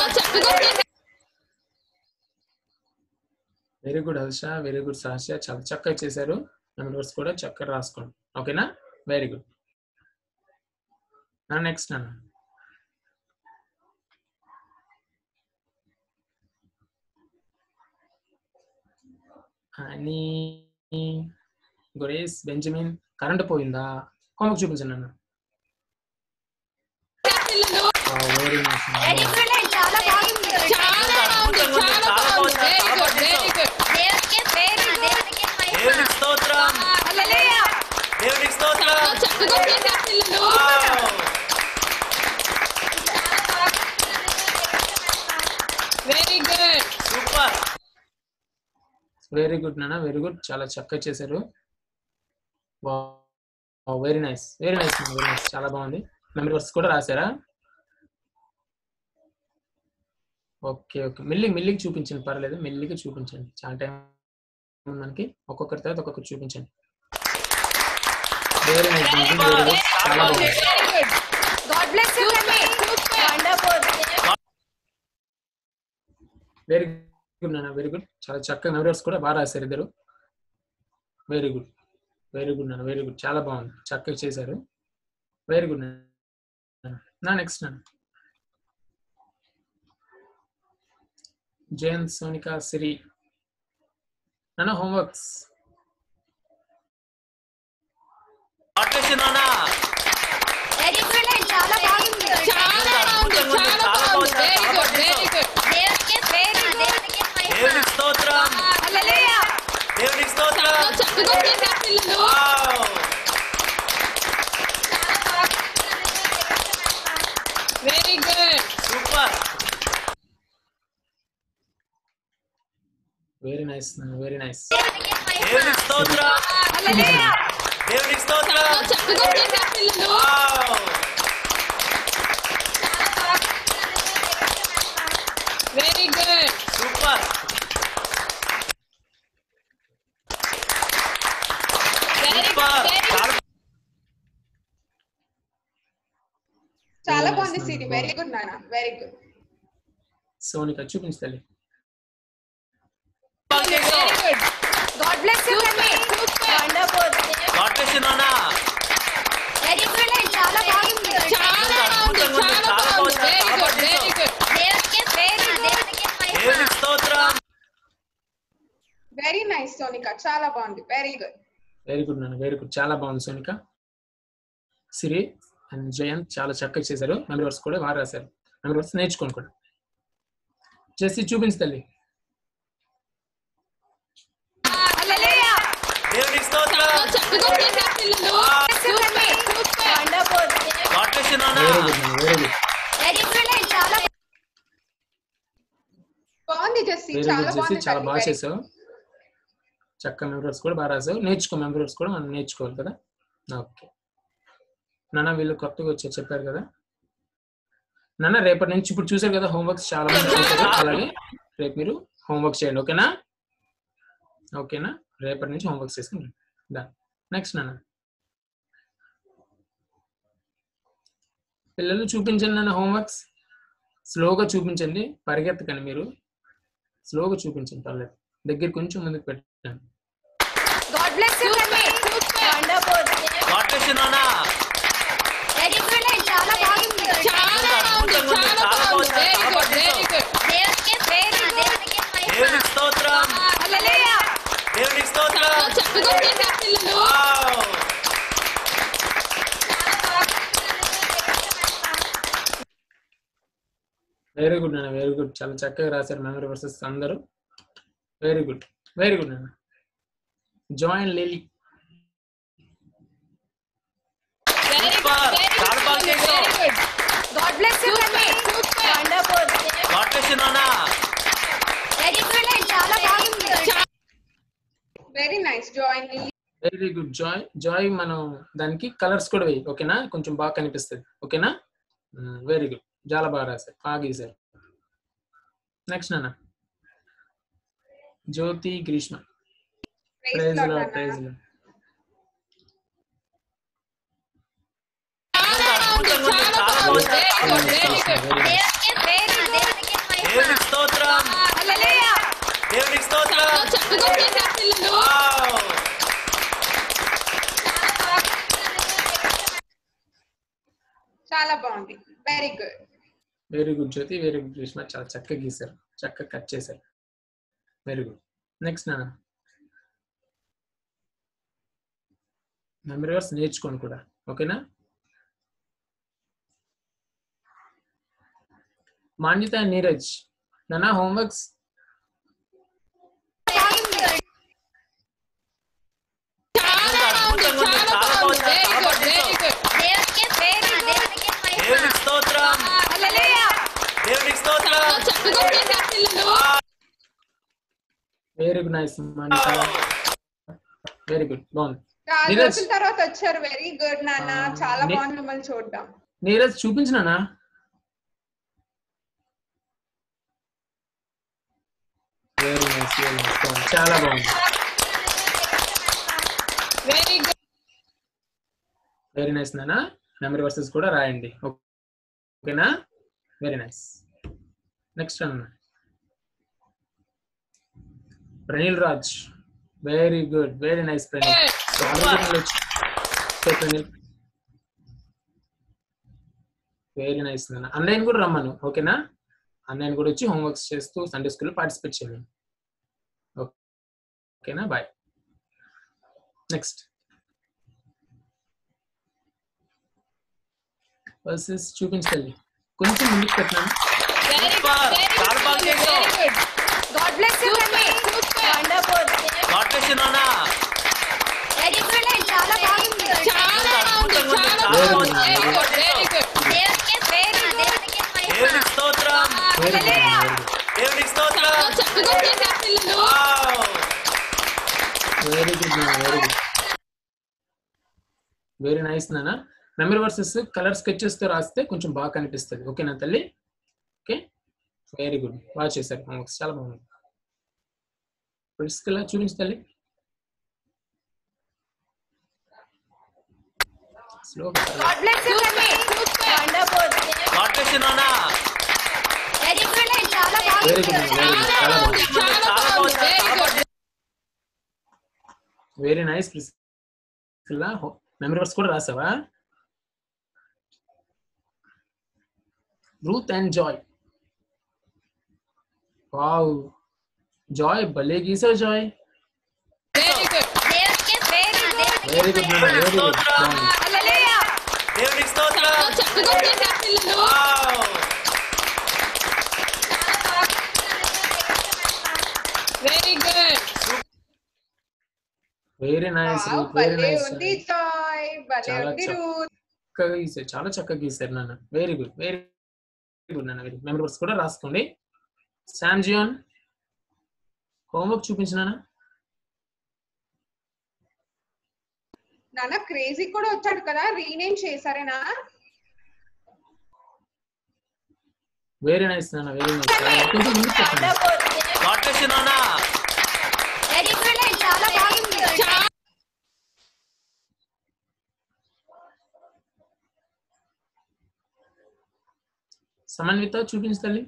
Very good Harsha, very good Sahasya, చాలా చక్కగా చేశారు. మెమరీ వర్స్ కూడా చక్కగా రాసుకోండి. ఓకేనా? Very good. నా నెక్స్ట్ నాన్న అని గొరేస్ బెంజమిన్. కరెంట్ పోయిందా? హోంవర్క్ చూపించండి అన్న. Very nice. వెరీ గుడ్ చాలా బాగుంది. చాలా బాగుంది. చాలా బాగుంది. వెరీ గుడ్ వెరీ గుడ్ దేవునికి వెరీ గుడ్ దేవునికి స్తోత్రం. హల్లెలూయా. దేవునికి స్తోత్రం. చక్కగా చేశారు పిల్లలు. Very good super. Very good నాన్న, వెరీ గుడ్, చాలా చక్కగా చేశారు. Very nice, very nice, very nice, చాలా బాగుంది. మెమరీ వర్స్ కూడా రాశారా? ఓకే ఓకే, మెల్లి మెల్లికి చూపించండి, పర్లేదు, మెల్లిగా చూపించండి, చాలా టైం మనకి. ఒక్కొక్కరి తర్వాత ఒక్కొక్కరు చూపించండి. వెరీ నైస్, వెరీ గుడ్, చాలా బాగుంది. God bless you mummy. Wonderful. Very good నాన్న, వెరీ గుడ్, చాలా చక్కగా మెమరీ వర్స్ కూడా బాగా రాశారు ఇద్దరు. వెరీ గుడ్, వెరీ గుడ్ నాన్న, వెరీ గుడ్, చాలా బాగుంది, చక్కగా చేశారు. వెరీ గుడ్ నా నెక్స్ట్ నాన్న జయన్ సోనికా సిరి నాన్న హోంవర్క్స్. వెరీ గుడ్ చాలా బాగుంది. చాలా బాగుంది. చాలా బాగుంది. వెరీ గుడ్ వెరీ గుడ్ దేవునికి వెరీ గుడ్ దేవునికి స్తోత్రం. హల్లెలూయా. దేవునికి స్తోత్రం. చక్కగా చేశారు పిల్లలు. Very good super. Very nice nice very nice. దేవునికి స్తోత్రం. హల్లెలూయా. దేవునికి స్తోత్రం. చక్కగా చేశారు పిల్లలు. Very good. సూపర్. చాలా బాగుంది సిరి. వెరీ గుడ్ నాన్న. Very good. సోనిక చూపించు తల్లి. God bless you Tanvi. Wonderful. God bless you Nana. Excellent. చాలా బాగుంది. చాలా బాగుంది. చాలా బాగుంది. Very good. Very good. దేవునికి వెరీ దేవునికి మహిమ. దేవునికి స్తోత్రం. Very nice Sonika. చాలా బాగుంది. Very good. వెరీ గుడ్ నాన్న. Very good. చాలా బాగుంది సోనిక. సిరి అండ్ జయంత్ చాలా చక్కగా చేశారు. మెమరీ వర్స్ కూడా బాగా రాశారు. మెమరీ వర్స్ నేర్చుకోండి కూడా. చేసి చూపించు తల్లి. హల్లెలూయా. దేవునికి స్తోత్రం. చక్కగా చేశారు పిల్లలు. Wonderful. God bless you Nana. Very good నాన్న. Very good. ఎక్సలెంట్. చాలా బాగుంది జెస్సీ. వెరీ చాలా గుడ్ చేసి బాగుంది. చాలా బాగా చేసావు. చక్కగా మెమరీ వర్స్ కూడా బాగా రాసావు. నేర్చుకో మెమరీ వర్స్ కూడా మనం నేర్చుకోవాలి కదా. ఓకే నాన్న వీళ్ళు కొత్తగా వచ్చారు చెప్పారు కదా నాన్న. రేపటి నుంచి ఇప్పుడు చూసారు కదా హోంవర్క్స్ చాలా మంది చేశారు. అలాగే రేపు మీరు హోంవర్క్ చేయండి. ఓకేనా ఓకేనా రేపటి నుంచి హోంవర్క్స్ చేసుకుని నెక్స్ట్ నాన్న. పిల్లలు చూపించండి నాన్న హోంవర్క్స్. స్లోగా చూపించండి. పరిగెత్తకండి మీరు. స్లోగా చూపించండి. పర్లేదు. దగ్గర కొంచెం ముందుకు పెట్టండి. God bless you Tanvi. Wonderful. God bless you Nana. Excellent. చాలా బాగుంది. చాలా బాగుంది. చాలా బాగుంది. Very good. Very good. దేవునికి వెరీ దేవునికి మహిమ. దేవునికి స్తోత్రం. హల్లెలూయా. దేవునికి స్తోత్రం. చక్కగా చేశారు పిల్లలు. వెరీ గుడ్ నాన్న. Very good. చాలా చక్కగా రాశారు మెమరీ వర్సెస్ అందరూ. Very good. వెరీ గుడ్ నాన్న. Join Lily. సూపర్. చాలా బాగా చేశావు. God bless you Tanvi. Wonderful. God bless you Nana. Excellent. చాలా బాగుంది. Very nice. Join Lily. Very good Joy. Joy మనం దానికి కలర్స్ కూడా వేయి. ఓకేనా కొంచెం బాగా కనిపిస్తుంది. ఓకేనా వెరీ గుడ్. చాలా బాగా రాశారు. బాగా గీశారు. నెక్స్ట్ నాన్న. Jyothi Greeshma. Praise Lord. Praise Lord. దేవునికి స్తోత్రం. హల్లెలూయా. దేవునికి స్తోత్రం. చక్కగా చేశారు పిల్లలు. చాలా బాగుంది. Very good. Very good Jyothi. Very good Greeshma. చాలా చక్కగా గీశారు. చక్కగా కట్ చేశారు. Very good. నెక్స్ట్ నాన్న. మెమరీ వర్స్ నేర్చుకోండి కూడా. ఓకేనా మాన్విత నీరజ్ నాన్న హోంవర్క్స్. దేవునికి స్తోత్రం. హల్లెలూయా. దేవునికి స్తోత్రం. చక్కగా చేశారు పిల్లలు. Very good nice Manvitha. Very good. బాగుంది. చాలా నీరజ్. రోజుల తర్వాత వచ్చారు. వెరీ గుడ్ నాన్న. చాలా నీ- బాగుంది మిమ్మల్ని చూడడం. నీరజ్ చూపించు నాన్న. Very nice. Very nice. బాగుంది. చాలా బాగుంది. Very good. వెరీ నైస్ నాన్న. మెమరీ వర్సెస్ కూడా రాయండి. ఓకేనా వెరీ నైస్. నెక్స్ట్ అన్న. Praneel Raj. Very good. Very nice Praneel. Praneel very nice నాన్న. అన్నయ్యని కూడా రమ్మను. ఓకేనా అన్నయ్యని కూడా వచ్చి హోంవర్క్స్ చేస్తూ సండే స్కూల్లో పార్టిసిపేట్ చేయండి. ఓకేనా బాయ్. నెక్స్ట్ వర్సెస్ చూపించండి. కొంచెం ముందుకు పెట్టినాను. చాలా బాగా చేశావు. God bless you Tanvi. Wonderful. God bless you Nana. Excellent. చాలా బాగుంది. చాలా బాగుంది. చాలా బాగుంది. Very good. Very good. దేవునికి వెరీ దేవునికి మహిమ. దేవునికి స్తోత్రం. హల్లెలూయా. దేవునికి స్తోత్రం. చక్కగా చేశారు పిల్లలు. Very good very good very nice నాన్న. నెంబర్ వర్సెస్ కలర్ స్కెచెస్ తో రాస్తే కొంచెం బాగా కనిపిస్తుంది. ఓకేనా తల్లి? ఓకే వెరీ గుడ్ బాగా చేశారు. హోంవర్క్స్ చాలా బాగుంది. ప్రిస్కిల్లా చూపించు తల్లి. స్లోగా God bless you, Tanvi. Wonderful. God bless you, Nana. Very good and చాలా వెరీ బాగుంది. గుడ్ వెరీ గుడ్ చాలా బాగుంది. చాలా బాగుంది, చాలా బాగుంది. Very nice Priscilla. Number verse కూడా రాసావా? Ruth and Joy. Wow Joy భలే గీసావు జాయ్. దేవునికి very good. వెరీ గుడ్ నాన్న వెరీ గుడ్. Hallelujah. దేవునికి స్తోత్రం. Wow. Very good. Very nice wow, Ruth very భలే నైస్. ఉంది జాయ్, భలే చాలా ఉంది రూత్. చక్కగా గీసారు చాలా చక్కగా గీసారు నాన్న. వెరీ గుడ్ వెరీ గుడ్ నాన్న. వెరీ నెంబర్ వర్స్ కూడా రాసుకోండి. శామ్ జియాన్ హోంవర్క్ చూపించు నాన్న. నాన్న క్రేజీ కూడా వచ్చాడు కదా, రీనేమ్ చేశారేనా? వెరీ నైస్ నాన్న వెరీ నైస్. కొంచెం ముందుకు చెప్పండి. God bless you, Nana. Very good and చాలా బాగుంది. సమన్విత చూపించు తల్లి.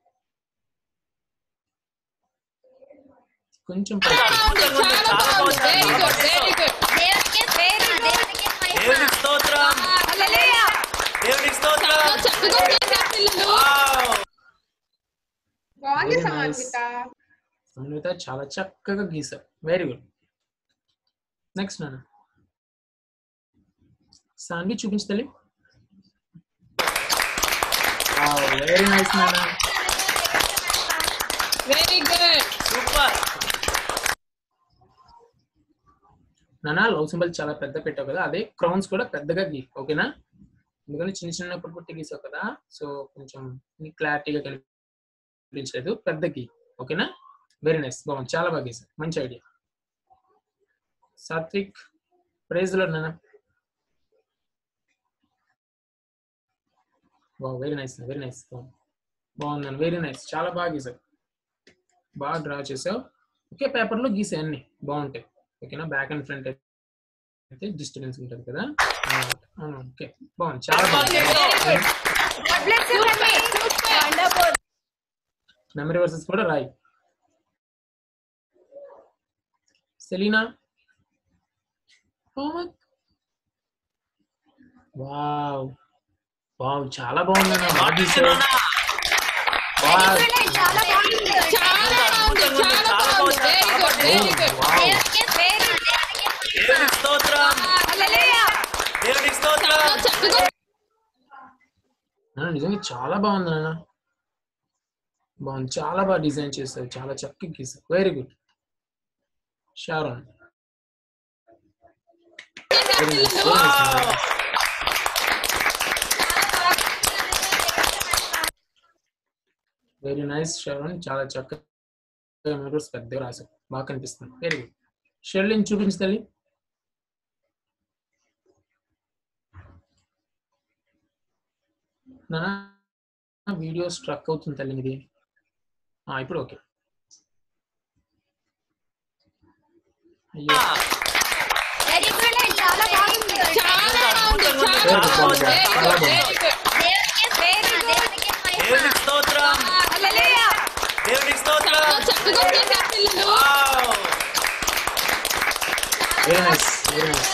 కొంచెం పైకి. చాలా బాగుంది. Very good. Very good. దేవునికి very good. దేవునికి మహిమ. దేవునికి స్తోత్రం. Hallelujah. దేవునికి స్తోత్రం. వావ్. బాగుంది Very nice. సమన్విత. సమన్విత చాలా చక్కగా గీసారు. Very good. నెక్స్ట్ నాన్న సాన్వి చూపించు తల్లి. వెరీ నైస్ నాన్న. Very good. సూపర్. నాన్న లవ్ సింబల్ చాలా పెద్ద పెట్టావు కదా, అదే క్రౌన్స్ కూడా పెద్దగా గీ. ఓకేనా? ఎందుకంటే చిన్న చిన్న పుట్టి పుట్టి గీసావు కదా, సో కొంచెం క్లారిటీగా కనిపించలేదు. పెద్ద గీ. ఓకేనా? వెరీ నైస్ బాగుంది చాలా బాగా గీసావు. మంచి ఐడియా. సాత్విక్ ప్రైజ్ లో నాన్న. Wow very nice very nice బాగుంది. వెరీ నైస్ చాలా బాగా గీసావు. బాగా డ్రా చేసావు. ఒకే పేపర్ లో గీసే అన్ని బాగుంటాయి. ఓకేనా? బ్యాక్ అండ్ ఫ్రంట్ అయితే డిస్టర్బెన్స్ ఉంటుంది కదా. ఓకే బాగుంది చాలా బాగుంది. God bless you, Tanvi. Wonderful. Memory verses కూడా రాయి. సెలీనా వావ్ వావ్ చాలా బాగుంది. God bless you, Nana. Wow Very good and చాలా బాగుంది. చాలా బాగుంది. చాలా బాగుంది. Very good. Very good. దేవునికి very good. దేవునికి మహిమ. దేవునికి స్తోత్రం. Hallelujah. దేవునికి స్తోత్రం. నాన్న నిజంగా చాలా బాగుంది నాన్న. బాగుంది చాలా బాగా డిజైన్ చేస్తారు. చాలా చక్కగా గీసారు. Very good. Sharon very nice very nice. Very nice Sharon చాలా చక్కగా మెమరీస్ పెద్దగా రాశారు. బాగా కనిపిస్తుంది. Very good. షెర్లిన్ చూపించు తల్లి. నాన్న వీడియో స్ట్రక్ అవుతుంది తల్లి ఇది. ఇప్పుడు ఓకే. అయ్యో Very good and చాలా బాగుంది. చాలా బాగుంది. వెరీ గుడ్ బాగుంది చాలా బాగుంది. దేవునికి very good. దేవునికి మహిమ. దేవునికి స్తోత్రం. Hallelujah. దేవునికి స్తోత్రం. Wow. Very nice very nice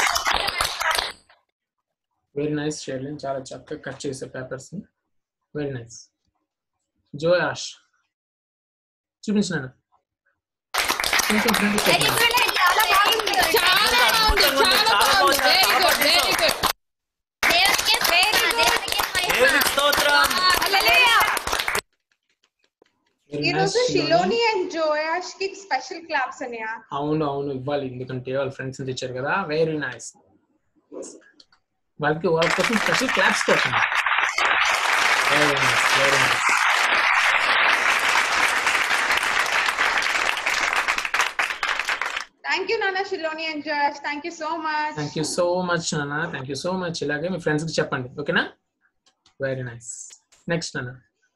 very nice Sherlin చాలా చక్కగా కట్ చేసే పేపర్స్. Very nice. జోయాష్ చూపించినాను. కొంచెం ఫ్రెండ్ Very good and చాలా బాగుంది. చాలా బాగుంది. చాలా బాగుంది. Very good. Very good. దేవునికి very good. దేవునికి మహిమ. దేవునికి స్తోత్రం. Hallelujah. ఈ రోజు షిలోని అండ్ జోయాష్ కి స్పెషల్ క్లాప్స్ అన్నయ్య. అవును అవును ఇవ్వాలి, ఎందుకంటే వాళ్ళ ఫ్రెండ్స్ తెచ్చారు కదా. Very nice. వాళ్ళకి వాళ్ళ కోసం స్పెషల్ క్లాప్స్ పెట్టండి. Very nice very nice. Thank you నాన్న Shiloni and just thank you so much thank you so much నాన్న థ్యాంక్ యూ సో మచ్ ఇలాగే మీ ఫ్రెండ్స్కి చెప్పండి ఓకేనా వెరీ నైస్ నెక్స్ట్ నాన్న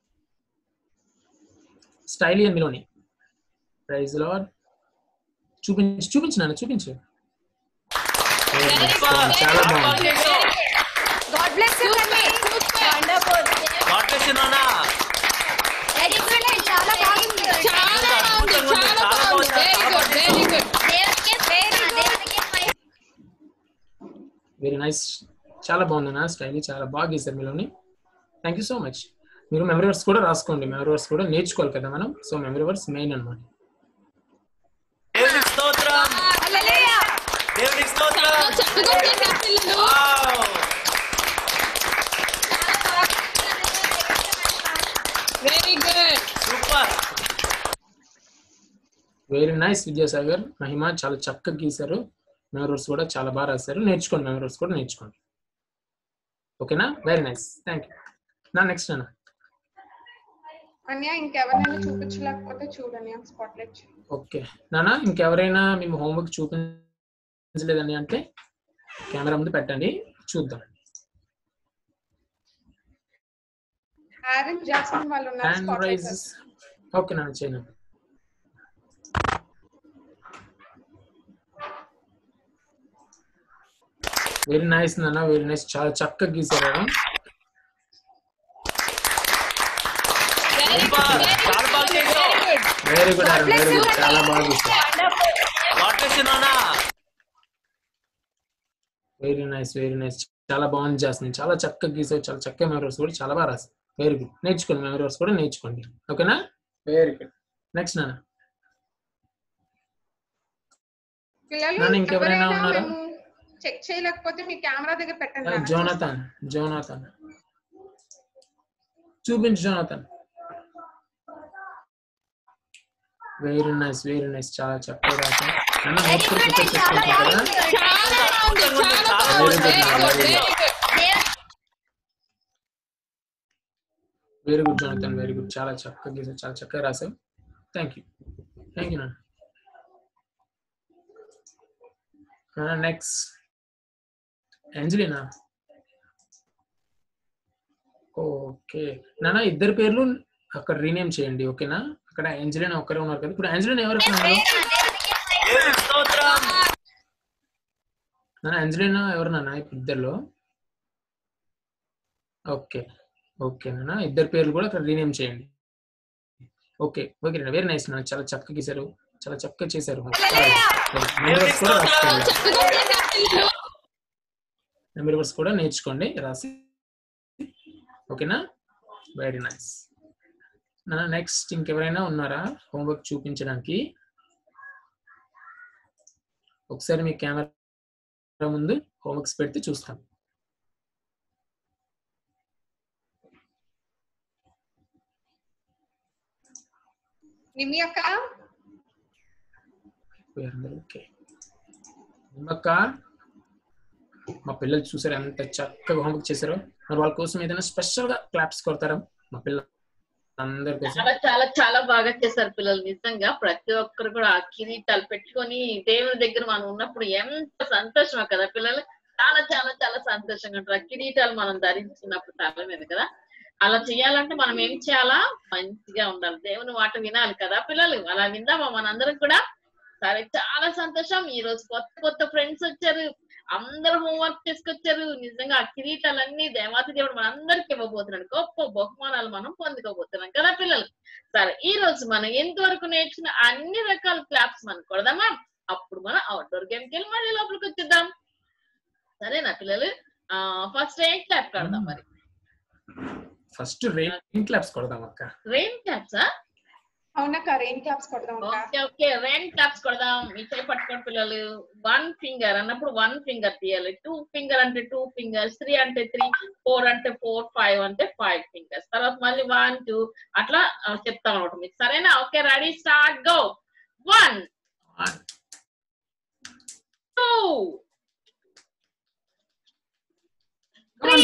స్టైలీ అండ్ మిలోని ప్రైజ్ లార్డ్ చూపించు చూపించు నాన్న చూపించు చాలా బాగుంది గాడ్ బ్లెస్ యు తల్లి వండర్ఫుల్ గాడ్ బ్లెస్ యు నాన్న వెరీ గుడ్ చాలా బాగుంది చాలా బాగుంది చాలా బాగుంది వెరీ గుడ్ వెరీ గుడ్ దేవునికి వెరీ దేవునికి మై వెరీ నైస్ చాలా బాగుందన్న స్టైల్ చాలా బాగా గీసారు Miloni thank you so much మీరు మెమరీ వర్డ్స్ కూడా రాసుకోండి మెమరీ వర్డ్స్ కూడా నేర్చుకోవాలి కదా మనం సో మెమరీ వర్డ్స్ మెయిన్ అన్నమాట దేవునికి స్తోత్రం హల్లెలూయా దేవునికి స్తోత్రం చక్కగా చేశారు పిల్లలు wow very good super very nice Vidyasagar మహిమ చాలా చక్కగా గీశారు మెమరీ వర్డ్స్ కూడా చాలా బాగా రాశారు నేర్చుకోండి మెమరీ వర్డ్స్ కూడా నేర్చుకోండి ఓకేనా వెరీ నైస్ థ్యాంక్ యూ నా నెక్స్ట్ అన్న అన్య ఇంకెవరైనా చూపించలేకపోతే చూడండి స్పాట్లైట్ ఓకే నానా ఇంకెవరైనా మేము హోంవర్క్ చూపించలేదని అంటే కెమెరా ముందు పెట్టండి చూద్దాం ఆరన్ జాక్సన్ వాళ్ళు ఉన్నారు హ్యాండ్ స్పాట్లైట్ రైజెస్ ఓకే నాన్న చేయను వెరీ నైస్ నాన్న వెరీ నైస్ చాలా చక్కగా గీసారు చాలా బాగా చేశావు very good Arun very good చాలా బాగా గీసారు గాడ్ బ్లెస్ యు నాన్న వెరీ నైస్ వెరీ నైస్ చాలా బాగుంది జాస్మిన్ చాలా చక్కగా గీసావు చాలా చక్కగా మెమరీస్ కూడా చాలా బాగా రాసావు వెరీ గుడ్ నేర్చుకోండి మెమరీస్ కూడా నేర్చుకోండి ఓకేనా వెరీ గుడ్ నెక్స్ట్ నాన్న పిల్లలు నాన్న ఇంకెవరైనా ఉన్నారా చెక్ చేయలేకపోతే మీ కెమెరా దగ్గర పెట్టండి నాన్న. జోనాథన్ జోనాథన్ చూపించు Jonathan very nice very nice చాలా చక్కగా రాశారు అన్న నోట్స్ కూడా ప్రిపేర్ చేసుకుంటాం కదా చాలా బాగుంది చాలా బాగుంది very good very good Jonathan very good చాలా చక్కగా గీసావు చాలా చక్కగా రాశావు థ్యాంక్ యూ థ్యాంక్ యూ నాన్న నెక్స్ట్ ఏంజలినా ఓకే నాన్న ఇద్దరు పేర్లు అక్కడ రీనేమ్ చేయండి ఓకేనా అక్కడ ఏంజలినా ఒక్కరే ఉన్నారు కదా ఇప్పుడు ఏంజలినా ఎవరు దేవునికి స్తోత్రం నాన్న ఏంజలినా ఎవరు నాన్న ఇప్పుడు ఇద్దరులో ఓకే ఓకే నాన్న ఇద్దరు పేర్లు కూడా అక్కడ రీనేమ్ చేయండి ఓకే ఓకే నాన్న వెరీ నైస్ నాన్న చాలా చక్కగా గీశారు చాలా చక్కగా చేశారు మెమరీస్ కూడా రాసుకోండి మెమరీస్ కూడా నేర్చుకోండి రాసి ఓకేనా వెరీ నైస్ నా నెక్స్ట్ ఇంకెవరైనా ఉన్నారా హోంవర్క్ చూపించడానికి ఒకసారి మీ కెమెరా ముందు హోంవర్క్స్ పెడితే చూస్తాం నిమ్మి అక్క ఓకే నిమ్మక్క మా పిల్లలు చూసారు ఎంత చక్కగా హోంవర్క్ చేశారో మరి వాళ్ళ కోసం ఏదైనా స్పెషల్ గా క్లాప్స్ కొడతారా మా పిల్లలు అందరి కోసం చాలా చాలా చాలా బాగా చేశారు పిల్లలు నిజంగా ప్రతి ఒక్కరు కూడా ఆ కిరీటాలు పెట్టుకొని దేవుని దగ్గర మనం ఉన్నప్పుడు ఎంత సంతోషమో కదా పిల్లలు చాలా చాలా చాలా సంతోషంగా ఉంటారు ఆ కిరీటాలు మనం ధరించినప్పుడు తల మీద కదా అలా చేయాలంటే మనం ఏం చేయాలా మంచిగా ఉండాలి దేవుని మాట వినాలి కదా పిల్లలు అలా విందామా మనందరం కూడా సరే చాలా సంతోషం ఈ రోజు కొత్త కొత్త ఫ్రెండ్స్ వచ్చారు అందరూ హోంవర్క్ చేసుకొచ్చారు నిజంగా ఆ కిరీటాలన్నీ దేవాతి దేవుడు మన అందరికి ఇవ్వబోతున్నాడు గొప్ప బహుమానాలు మనం పొందుకోబోతున్నాం కదా పిల్లలు సరే ఈ రోజు మనం ఎంతవరకు నేర్చుకున్న అన్ని రకాల క్లాప్స్ మనం కొడదామా అప్పుడు మనం అవుట్డోర్ గేమ్కి వెళ్ళి మళ్ళీ లోపలికి వచ్చేద్దాం సరేనా పిల్లలు ఆ ఫస్ట్ ఏం క్లాప్ కడదాం మరి ఫస్ట్ రెయిన్ క్లాప్స్ కొడదాం అక్క రెయిన్ క్లాప్సా అవునక్క రెయిన్ క్లాప్స్ కొడదాం ఓకే ఓకే రెయిన్ క్లాప్స్ కొడదాం మీ చేయి పట్టుకోండి పిల్లలు వన్ ఫింగర్ అన్నప్పుడు వన్ ఫింగర్ తీయాలి టూ ఫింగర్ అంటే టూ ఫింగర్స్ త్రీ అంటే త్రీ ఫోర్ అంటే ఫోర్ ఫైవ్ అంటే ఫైవ్ ఫింగర్స్ తర్వాత మళ్ళీ వన్ టూ అట్లా చెప్తాం అనమాట మీకు సరేనా okay ready start go one two three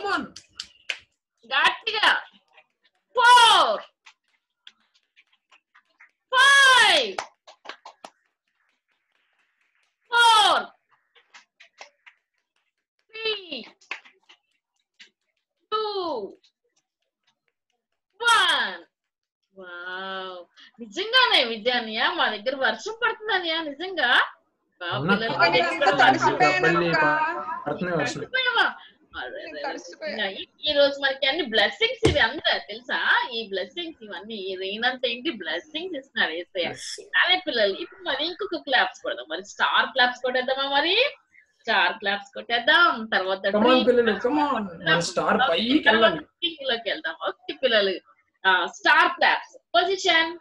గట్టిగా ఫోర్ five, విద్యాన్య మా దగ్గర వర్షం పడుతుందనియా నిజంగా మా అవునా పిల్లలు అక్క? మా దగ్గర కూడా వర్షం డబ్బల్లి పడుతున్నాయి వర్షం. తడిసిపోయావా? అదే, అదే, అదే. ఈ- ఈ రోజు మనకి అన్ని బ్లెస్సింగ్స్ ఇవి అంతా తెలుసా? ఈ బ్లెస్సింగ్స్ ఇవన్నీ ఈ రెయిన్ అంతా ఏంటి బ్లెస్సింగ్స్ ఇస్తున్నారు ఏసయ్య. అదే పిల్లలు ఇప్పుడు మరి ఇంకొక క్లాప్స్ కొడదాం. మరి స్టార్ క్లాప్స్ కొట్టేద్దామా? మరి స్టార్ క్లాప్స్ కొట్టేద్దాం. తర్వాత కమాన్ పిల్లలు కమాన్, మన స్టార్ పైకి వెళ్ళాలి. లోకి వెళ్దాం. ఓకే పిల్లలు, star claps position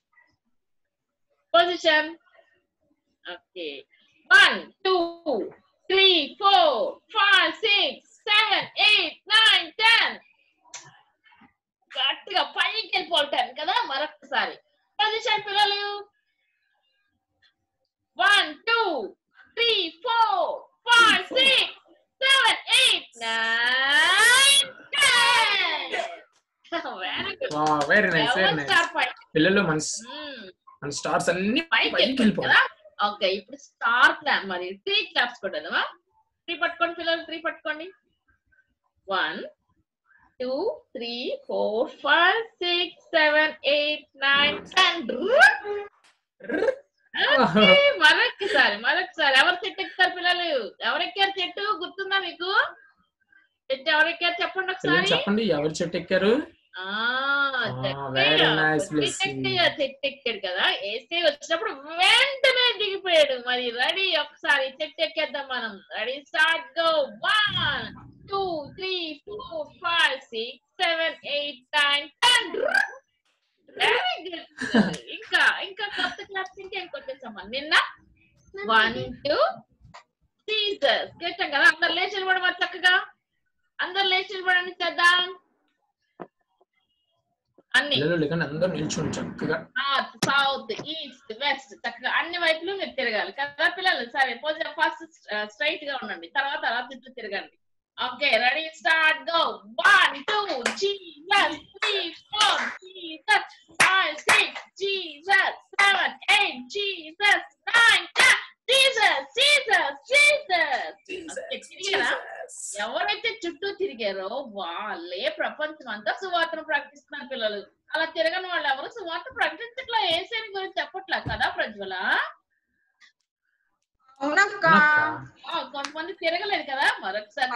position. Okay, one two three four five six seven eight nine ten. గట్టిగా పైకి వెళ్ళిపోవాలి టెన్ కదా. మరొకసారి పొజిషన్ పిల్లలు. One two three four five six seven eight nine ten. Very good, very nice very nice. Star పై పిల్లలు మన మన స్టార్స్ అన్ని పైకి పైకి వెళ్ళిపోయింది వెళ్ళిపోవాలి. కదా. ఓకే, ఇప్పుడు స్టార్ క్లాప్ మరి త్రీ క్లాప్స్ కొట్టేద్దామా? త్రీ పట్టుకోండి పిల్లలు, త్రీ పట్టుకోండి. One two three four five six seven eight nine ten. మరొకసారి మరొకసారి ఎవరు చెట్టు ఎక్కుతారు పిల్లలు? ఎవరెక్కారు చెట్టు? గుర్తుందా మీకు? చెట్టు ఎవరెక్కారు చెప్పండి పిల్లలు ఒకసారి. చెప్పండి, ఎవరు చెట్టు ఎక్కారు? Very nice Blessing. చెట్టు ఎక్కాడు కదా. ఏసే వచ్చినప్పుడు వెంటనే దిగిపోయాడు. మరి రెడీ, ఒకసారి చెట్టు ఎక్కేద్దాం మనం. Ready start go. One two three four five six seven eight nine ten. Very good. ఇంకా ఇంకా కొత్త క్లాస్ ఇంకేం కొట్టేసామా నిన్న? వన్ టూ జీసస్ కేటాం కదా. అందరు లేచి నిలబడి మరి చక్కగా అందరు లేచి నిలబడండి. చేద్దాం అన్ని. పిల్లలు లేకండి, అందరూ నిల్చోండి చక్కగా. నార్త్ సౌత్ ఈస్ట్ వెస్ట్ చక్కగా అన్ని వైపులు మీరు తిరగాలి కదా పిల్లలు. సరే పోజ ఫస్ట్ స్ట్రైట్ గా ఉండండి, తర్వాత అలా చుట్టూ తిరగండి. Okay, ready start go. One two Jesus three four Jesus five six Jesus seven eight Jesus nine ten Jesus Jesus Jesus. ఎవరైతే చుట్టూ తిరిగారో వాళ్ళే ప్రపంచం అంతా సువార్తను ప్రకటిస్తున్నారు పిల్లలు. అలా తిరగని వాళ్ళు ఎవరు సువార్త ప్రకటించట్లా, ఏసేని గురించి చెప్పట్లా కదా ప్రజ్వల. కొంతమంది తిరగలేదు కదా. మరొకసారి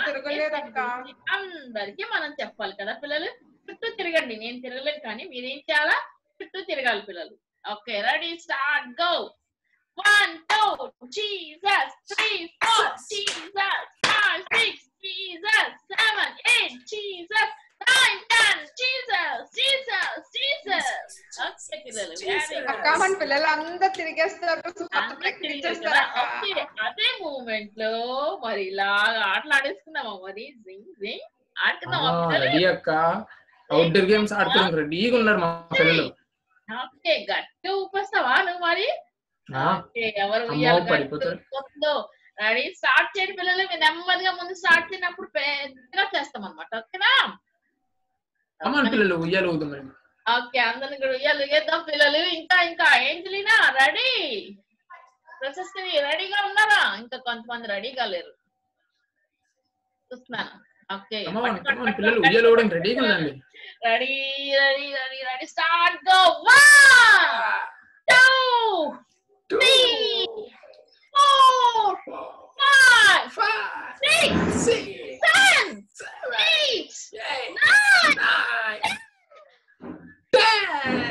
అందరికి మనం చెప్పాలి కదా పిల్లలు. చుట్టూ తిరగండి. నేను తిరగలేదు కానీ మీరేం చేయాలా? చుట్టూ తిరగాలి పిల్లలు. Okay, ready start go. One, two, Jesus, three, four, Jesus, five, six, Jesus, seven, eight, Jesus, nine, ten, Jesus, Jesus, Jesus. Okay, పిల్లలు. అక్క మన పిల్లలు అందరూ తిరిగేస్తారు. అదే మూమెంట్ లో మరి ఇలాగా ఆటలు ఆడేసుకుందామా? మరి జింగ్ జింగ్ ఆడుకుందామా? రెడీ అక్క, అవుట్డోర్ గేమ్స్ ఆడుతున్నాం. రెడీగా ఉన్నారు మా పిల్లలు. ఓకే, గట్టి ఊపేస్తావా నువ్వు మరి? ఎవరు పడిపోతారు. రెడీ స్టార్ట్ చేయండి పిల్లలు. మీరు నెమ్మదిగా ముందు స్టార్ట్ చేసినప్పుడు పెద్దగా చేస్తాం అనమాట. ఓకేనా పిల్లలు? ఉయ్యాలు ఊగుతున్నాయి. ఓకే, అందరిని కూడా ఉయ్యాలు ఊగేద్దాం పిల్లలు. ఇంకా ఇంకా ఏంజలినా రెడీ? ప్రశస్తిని రెడీగా ఉన్నారా? ఇంకా కొంతమంది రెడీగా లేరు చూస్తున్నాను. ఓకే, పిల్లలు ఉయ్యాలు ఊగడానికి రెడీగా ఉండండి. Ready ready ready ready start go. One two, three, four, five, six, seven, eight, nine, ten.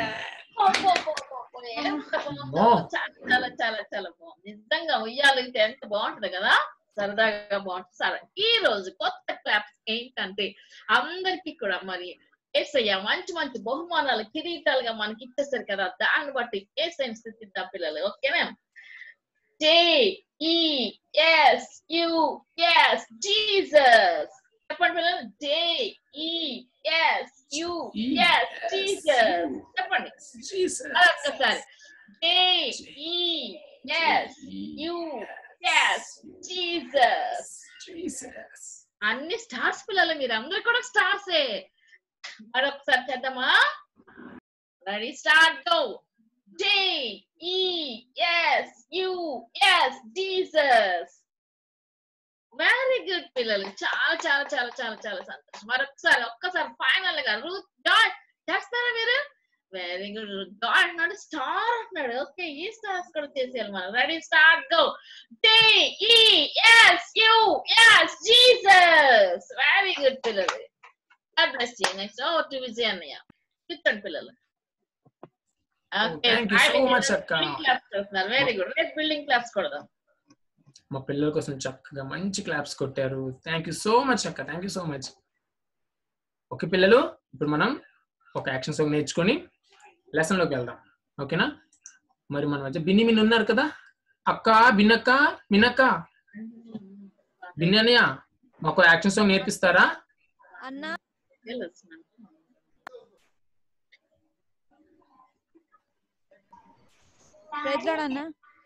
చాలా చాలా చాలా బాగుంది నిజంగా. ఉయ్యాలితే ఎంత బాగుంటది కదా, సరదాగా బాగుంటుంది. సరే, ఈ రోజు కొత్త క్లాప్స్ ఏంటంటే అందరికి కూడా మరి ఏసయ్య మంచి మంచి బహుమానాలు కిరీటాలుగా మనకి ఇచ్చేస్తారు కదా. దాన్ని బట్టి ఏసైని స్థితిద్దాం పిల్లలు. ఓకేనా? జే E S U S Jesus చెప్పండి పిల్లలు. జే E S U S Jesus చెప్పండి ఒక్కసారి. J E S U S Jesus. అన్ని స్టార్స్ పిల్లలు, మీరు అందరు కూడా స్టార్సే. మరొకసారి చేద్దామా? Ready start go. J E S U S Jesus. Very good పిల్లలు. చాలా చాలా చాలా చాలా చాలా సంతోషం. మరొకసారి ఒక్కసారి ఫైనల్ గా రూత్ జాయ్ చేస్తారా మీరు? Very good. గాడ్ అన్నాడు, స్టార్ అన్నాడు. ఓకే, ఈ స్టార్స్ కూడా చేసేయాలి మనం. Ready, start, go. T E S U S Jesus. Very good పిల్లలు. God bless you. Next over to Vijay అన్నయ్య. కూర్చోండి పిల్లలు. Okay, thank you so much అక్క. Very good. రేపు బిల్డింగ్ క్లాప్స్ కొడదాం. మా పిల్లల కోసం చక్కగా మంచి క్లాప్స్ కొట్టారు. థ్యాంక్ యూ సో మచ్ అక్క. Thank you so much. Okay పిల్లలు, ఇప్పుడు మనం ఒక యాక్షన్ సాంగ్ నేర్చుకొని లెసన్ లోకి వెళ్దాం. ఓకేనా? మరి మన మధ్య బిన్ని మిన్ ఉన్నారు కదా, అక్క, బిన్నక్క, మిన్నక్క, బిన్ని అన్నయ్య మాకు యాక్షన్ సాంగ్ నేర్పిస్తారా? అన్నా ప్రైజ్ లార్డ్ అన్నా.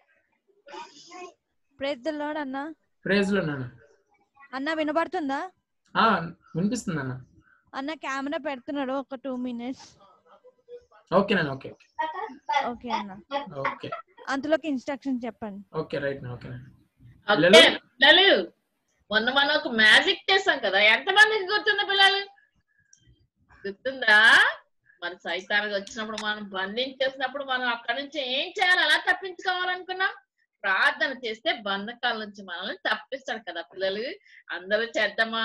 ప్రైజ్ ది లార్డ్ అన్నా. ప్రైజ్ లో నాన్న. అన్నా వినబడుతుందా? ఆ వినిపిస్తుంది అన్న. అన్న కెమెరా పెడుతున్నాడు, ఒక టూ మినిట్స్. ఓకే నాన్న. ఓకే ఓకే అన్న. ఓకే, అంతలోకి ఇన్స్ట్రక్షన్ చెప్పండి. ఓకే రైట్ నా. ఓకే పిల్లలు, మొన్న మనం ఒక మ్యాజిక్ చేసాం కదా, ఎంత మందికి గుర్తుంది పిల్లలు? గుర్తుందా? మన సైతానికి వచ్చినప్పుడు మనం బంధించేసినప్పుడు మనం అక్కడి నుంచి ఏం చేయాలి, అలా తప్పించుకోవాలనుకున్నాం. ప్రార్థన చేస్తే బంధకాల నుంచి మనల్ని తప్పిస్తాడు కదా పిల్లలు. అందరూ చేద్దామా?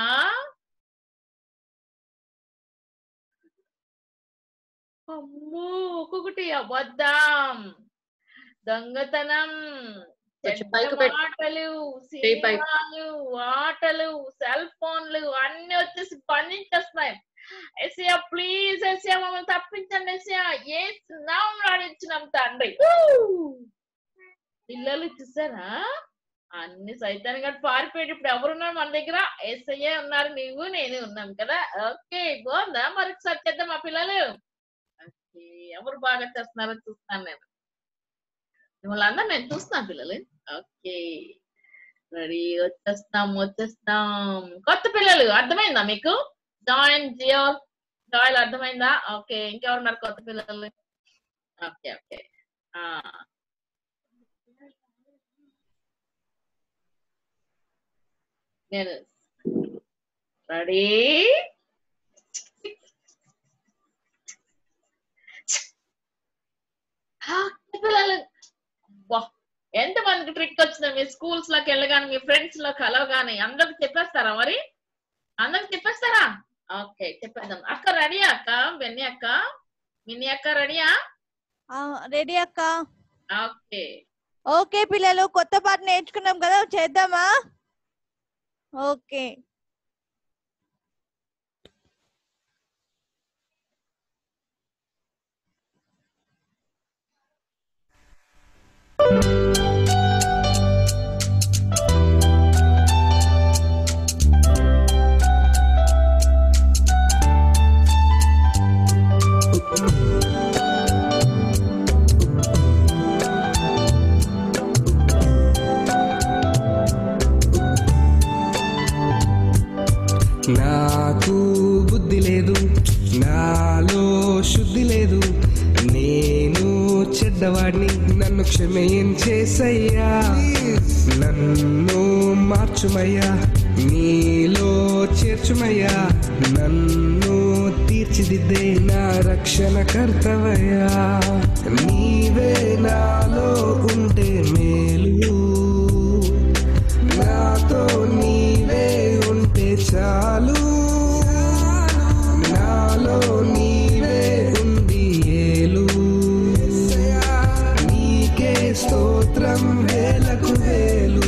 అమ్మో, ఒక్కొక్కటి అబద్ధం, దొంగతనం, మాటలు, సినిమాలు, ఆటలు, సెల్ ఫోన్లు అన్ని వచ్చేసి బంధించేస్తున్నాయి. ఎస్ఐయా ప్లీజ్, ఎస్ఐయా మమ్మల్ని తప్పించండి ఎస్ఐయా, ఏ నామం రాడించినాం తండ్రి. పిల్లలు చూసారా, అన్ని సైతాన్ గడు పారిపోయాడు. ఇప్పుడు ఎవరున్నారు మన దగ్గర? ఎస్ఐయే ఉన్నారు, నువ్వు నేను ఉన్నాం కదా. ఓకే, బాగుందా? మరొకసారి చేద్దాం మా పిల్లలు. ఓకే, ఎవరు బాగా చేస్తున్నారో చూస్తాను నేను. మిమ్మల్ని అందరూ నేను చూస్తున్నాను పిల్లలు. ఓకే రెడీ, వచ్చేస్తాం వచ్చేస్తాం. కొత్త పిల్లలు అర్థమైందా మీకు? జాయిన్ జియో జాయిల్ అర్థమైందా? ఓకే, ఇంకెవరున్నారు కొత్త పిల్లలు? ఓకే ఓకే నేను రెడీ. పిల్లలు ఎంత మందికి ట్రిక్ వచ్చిందా? మీ స్కూల్స్ లోకి వెళ్ళగానే, మీ ఫ్రెండ్స్ లో కలవగానే అందరికి చెప్పేస్తారా? మరి అందరికి చెప్పేస్తారా? ఓకే చెప్పేద్దాం. అక్క రెడీ? అక్క బెన్ని అక్క, మిన్ని అక్క రెడీయా? రెడీ అక్క. ఓకే ఓకే పిల్లలు, కొత్త పాట నేర్చుకున్నాం కదా, చేద్దామా? ఓకే నాకు బుద్ధి లేదు, నాలో శుద్ధి లేదు, నేను చెడ్డవాడిని, నన్ను క్షమించేసయ్యా, నన్ను మార్చుమయ్యా, నీలో చేర్చుమయ్యా, నన్ను తీర్చిదిద్దే నా రక్షణ కర్తవయ్యా, నీవే నాలో ఉంటే మేలు, నాతో నీవే ఉంటే చాలు, నాలో నీవే ఉంది ఏలు, నీకే స్తోత్రం వేలకు వేలు.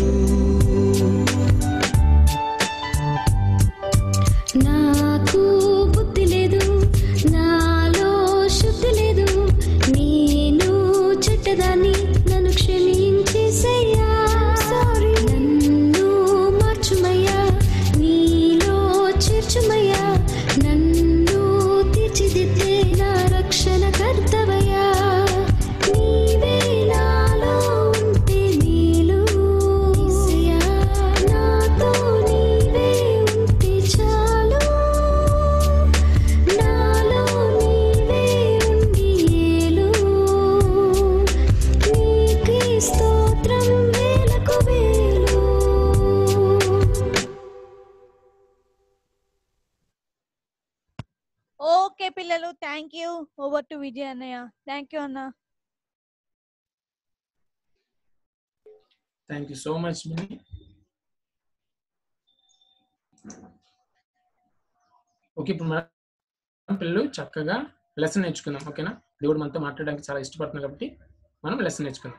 నాకు బుద్ధి లేదు, నాలో శుద్ధి లేదు, నేను చెడ్డదాన్ని, నన్ను క్షమించేసయ్యా, పిల్లలు. Thank you. Over to Vijay అన్నయ్య. థ్యాంక్ యూ అన్న. Thank you so much Mini. Okay, ఇప్పుడు మనం పిల్లలు చక్కగా లెసన్ నేర్చుకుందాం. ఓకేనా? దేవుడు మనతో మాట్లాడడానికి చాలా ఇష్టపడుతున్నాడు కాబట్టి మనం లెసన్ నేర్చుకుందాం.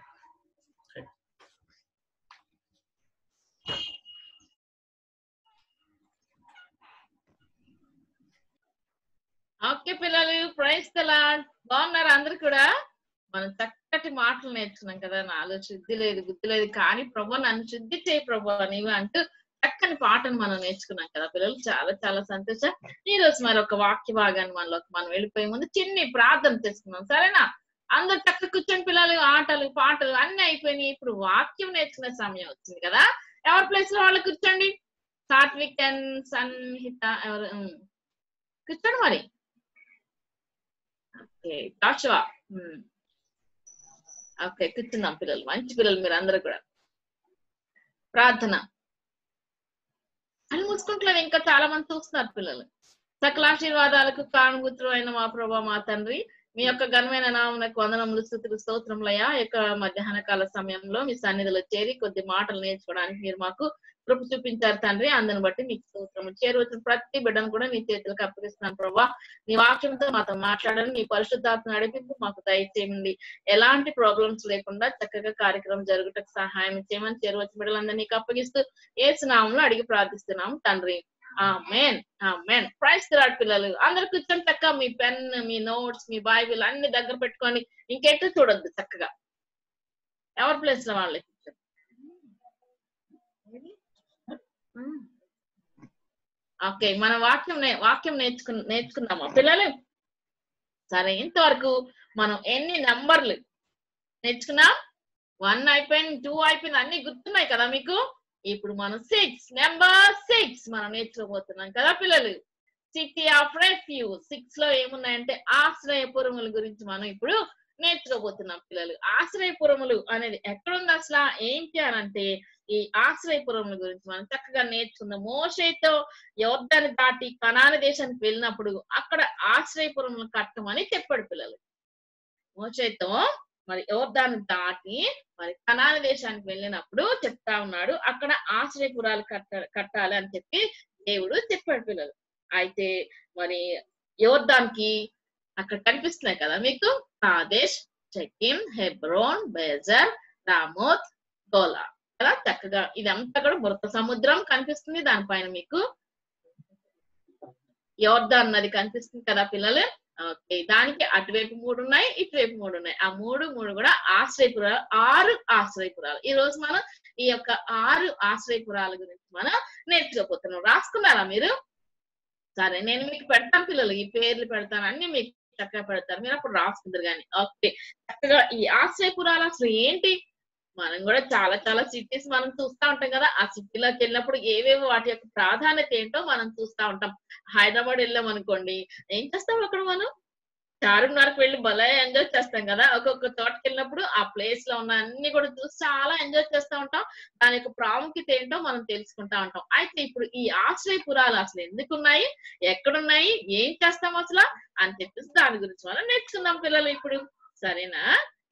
ఓకే పిల్లలు, ప్రైజ్ ది లార్డ్. బాగున్నారు అందరు కూడా? మనం చక్కటి మాటలు నేర్చుకున్నాం కదా. నాలో శుద్ధి లేదు, బుద్ధి లేదు, కానీ ప్రభు నన్ను శుద్ధి చేయి ప్రభు నీవు అంటూ చక్కని పాటను మనం నేర్చుకున్నాం కదా పిల్లలు. చాలా చాలా సంతోషం. ఈ రోజు మరి ఒక వాక్య భాగాన్ని మనలోకి మనం వెళ్ళిపోయే ముందు చిన్ని ప్రార్థన చేసుకున్నాం, సరేనా? అందరు చక్కగా కూర్చొని పిల్లలు. ఆటలు పాటలు అన్ని అయిపోయినాయి. ఇప్పుడు వాక్యం నేర్చుకునే సమయం వచ్చింది కదా. ఎవరి ప్లేస్ లో వాళ్ళు కూర్చోండి. సాత్విక్ అండ్ సన్హిత ఎవరు కూర్చోండి మరి. ఓకే జాషువా, ఓకే కూర్చుందాం పిల్లలు. మంచి పిల్లలు మీరు అందరూ కూడా. ప్రార్థన. అని మూసుకుంటలేదు, ఇంకా చాలా మంది చూస్తున్నారు పిల్లలు. సకల ఆశీర్వాదాలకు కారణభూతులు అయిన మా ప్రభా మా తండ్రి, మీ యొక్క ఘనమైన నామమునకు వందనములు స్తుతులు స్తోత్రములయ్యా. యొక్క మధ్యాహ్న కాల సమయంలో మీ సన్నిధిలో చేరి కొద్ది మాటలు నేర్చుకోవడానికి మీరు మాకు కృప చూపించారు తండ్రి. అందుని బట్టి మీకు స్తోత్రము. చేరి వచ్చిన ప్రతి బిడ్డను కూడా నీ చేతులకు అప్పగిస్తున్నాను ప్రభా. నీ వాక్యంతో మాతో మాట్లాడండి. నీ పరిశుద్ధాత్మ నడిపింపు మాకు దయచేయండి. ఎలాంటి ప్రాబ్లమ్స్ లేకుండా చక్కగా కార్యక్రమం జరుగుటకు సహాయం చేయమని చేరి వచ్చిన బిడ్డలందరినీ నీకు అప్పగిస్తూ యేసు నామములో అడిగి ప్రార్థిస్తున్నాం తండ్రి. ఆమేన్ ఆమేన్. ప్రైజ్ ది లార్డ్ పిల్లలు. అందరు కూర్చొని చక్కగా మీ పెన్, మీ నోట్స్, మీ బైబిల్ అన్ని దగ్గర పెట్టుకొని ఇంకెటు చూడొద్దు. చక్కగా ఎవరి ప్లేస్ లో వాళ్ళే కూర్చొని. ఓకే, మన వాక్యం వాక్యం నేర్చుకు నేర్చుకున్నామా పిల్లలు? సరే, ఇంతవరకు మనం ఎన్ని నంబర్లు నేర్చుకున్నాం? వన్ అయిపోయింది, టూ అయిపోయింది, అన్ని గుర్తున్నాయి కదా మీకు? ఇప్పుడు మనం సిక్స్ నెంబర్ సిక్స్ మనం నేర్చుకోబోతున్నాం కదా పిల్లలు. City of refuge. సిక్స్ లో ఏమున్నాయంటే ఆశ్రయపురముల గురించి మనం ఇప్పుడు నేర్చుకోబోతున్నాం పిల్లలు. ఆశ్రయపురములు అనేది ఎక్కడుంది అసలు, ఏంటి అని అంటే ఈ ఆశ్రయపురముల గురించి మనం చక్కగా నేర్చుకుందాం. మోషేతో యోర్దాను దాటి కనాను దేశానికి వెళ్ళినప్పుడు అక్కడ ఆశ్రయపురములు కట్టమని చెప్పాడు పిల్లలు. మోషేతో మరి యోర్దాను దాటి మరి కనాను దేశానికి వెళ్ళినప్పుడు చెప్తా ఉన్నాడు, అక్కడ ఆశ్రయపురాలు కట్ట కట్టాలి అని చెప్పి దేవుడు చెప్పాడు పిల్లలు. అయితే మరి యోర్దానికి అక్కడ కనిపిస్తున్నాయి కదా మీకు, Kadesh, Shechem, Hebron, Bezer, Ramoth, Golan కదా. చక్కగా ఇదంతా కూడా మృత సముద్రం కనిపిస్తుంది. దానిపైన మీకు యోర్దాన్ నది కనిపిస్తుంది కదా పిల్లలు. ఓకే, దానికి అటువైపు మూడు ఉన్నాయి, ఇటువైపు మూడు ఉన్నాయి. ఆ మూడు మూడు కూడా ఆశ్రయపురాలు, ఆరు ఆశ్రయపురాలు. ఈ రోజు మనం ఈ యొక్క ఆరు ఆశ్రయపురాల గురించి మనం నేర్చుకోబోతున్నాం. రాసుకున్నారా మీరు? సరే, నేను మీకు పెడతాను పిల్లలు, ఈ పేర్లు పెడతాను, అన్ని మీకు చక్కగా పెడతాను, మీరు అప్పుడు రాసుకుంటారు కానీ. ఓకే, చక్కగా ఈ ఆశ్రయపురాలు అసలు ఏంటి? మనం కూడా చాలా చాలా సిటీస్ మనం చూస్తూ ఉంటాం కదా. ఆ సిటీలోకి వెళ్ళినప్పుడు ఏవేవో వాటి యొక్క ప్రాధాన్యత ఏంటో మనం చూస్తూ ఉంటాం. హైదరాబాద్ వెళ్ళాం అనుకోండి, ఏం చేస్తాం అక్కడ మనం? చార్మినార్కి వెళ్ళి భలే ఎంజాయ్ చేస్తాం కదా. ఒక్కొక్క తోటకి వెళ్ళినప్పుడు ఆ ప్లేస్ లో ఉన్న అన్ని కూడా చూసి చాలా ఎంజాయ్ చేస్తూ ఉంటాం. దాని యొక్క ప్రాముఖ్యత ఏంటో మనం తెలుసుకుంటా ఉంటాం. అయితే ఇప్పుడు ఈ ఆశ్రయపురాలు అసలు ఎందుకున్నాయి, ఎక్కడున్నాయి, ఏం చేస్తాం అసలు అని చెప్పేసి దాని గురించి మనం నేర్చుకుందాం పిల్లలు ఇప్పుడు. సరేనా?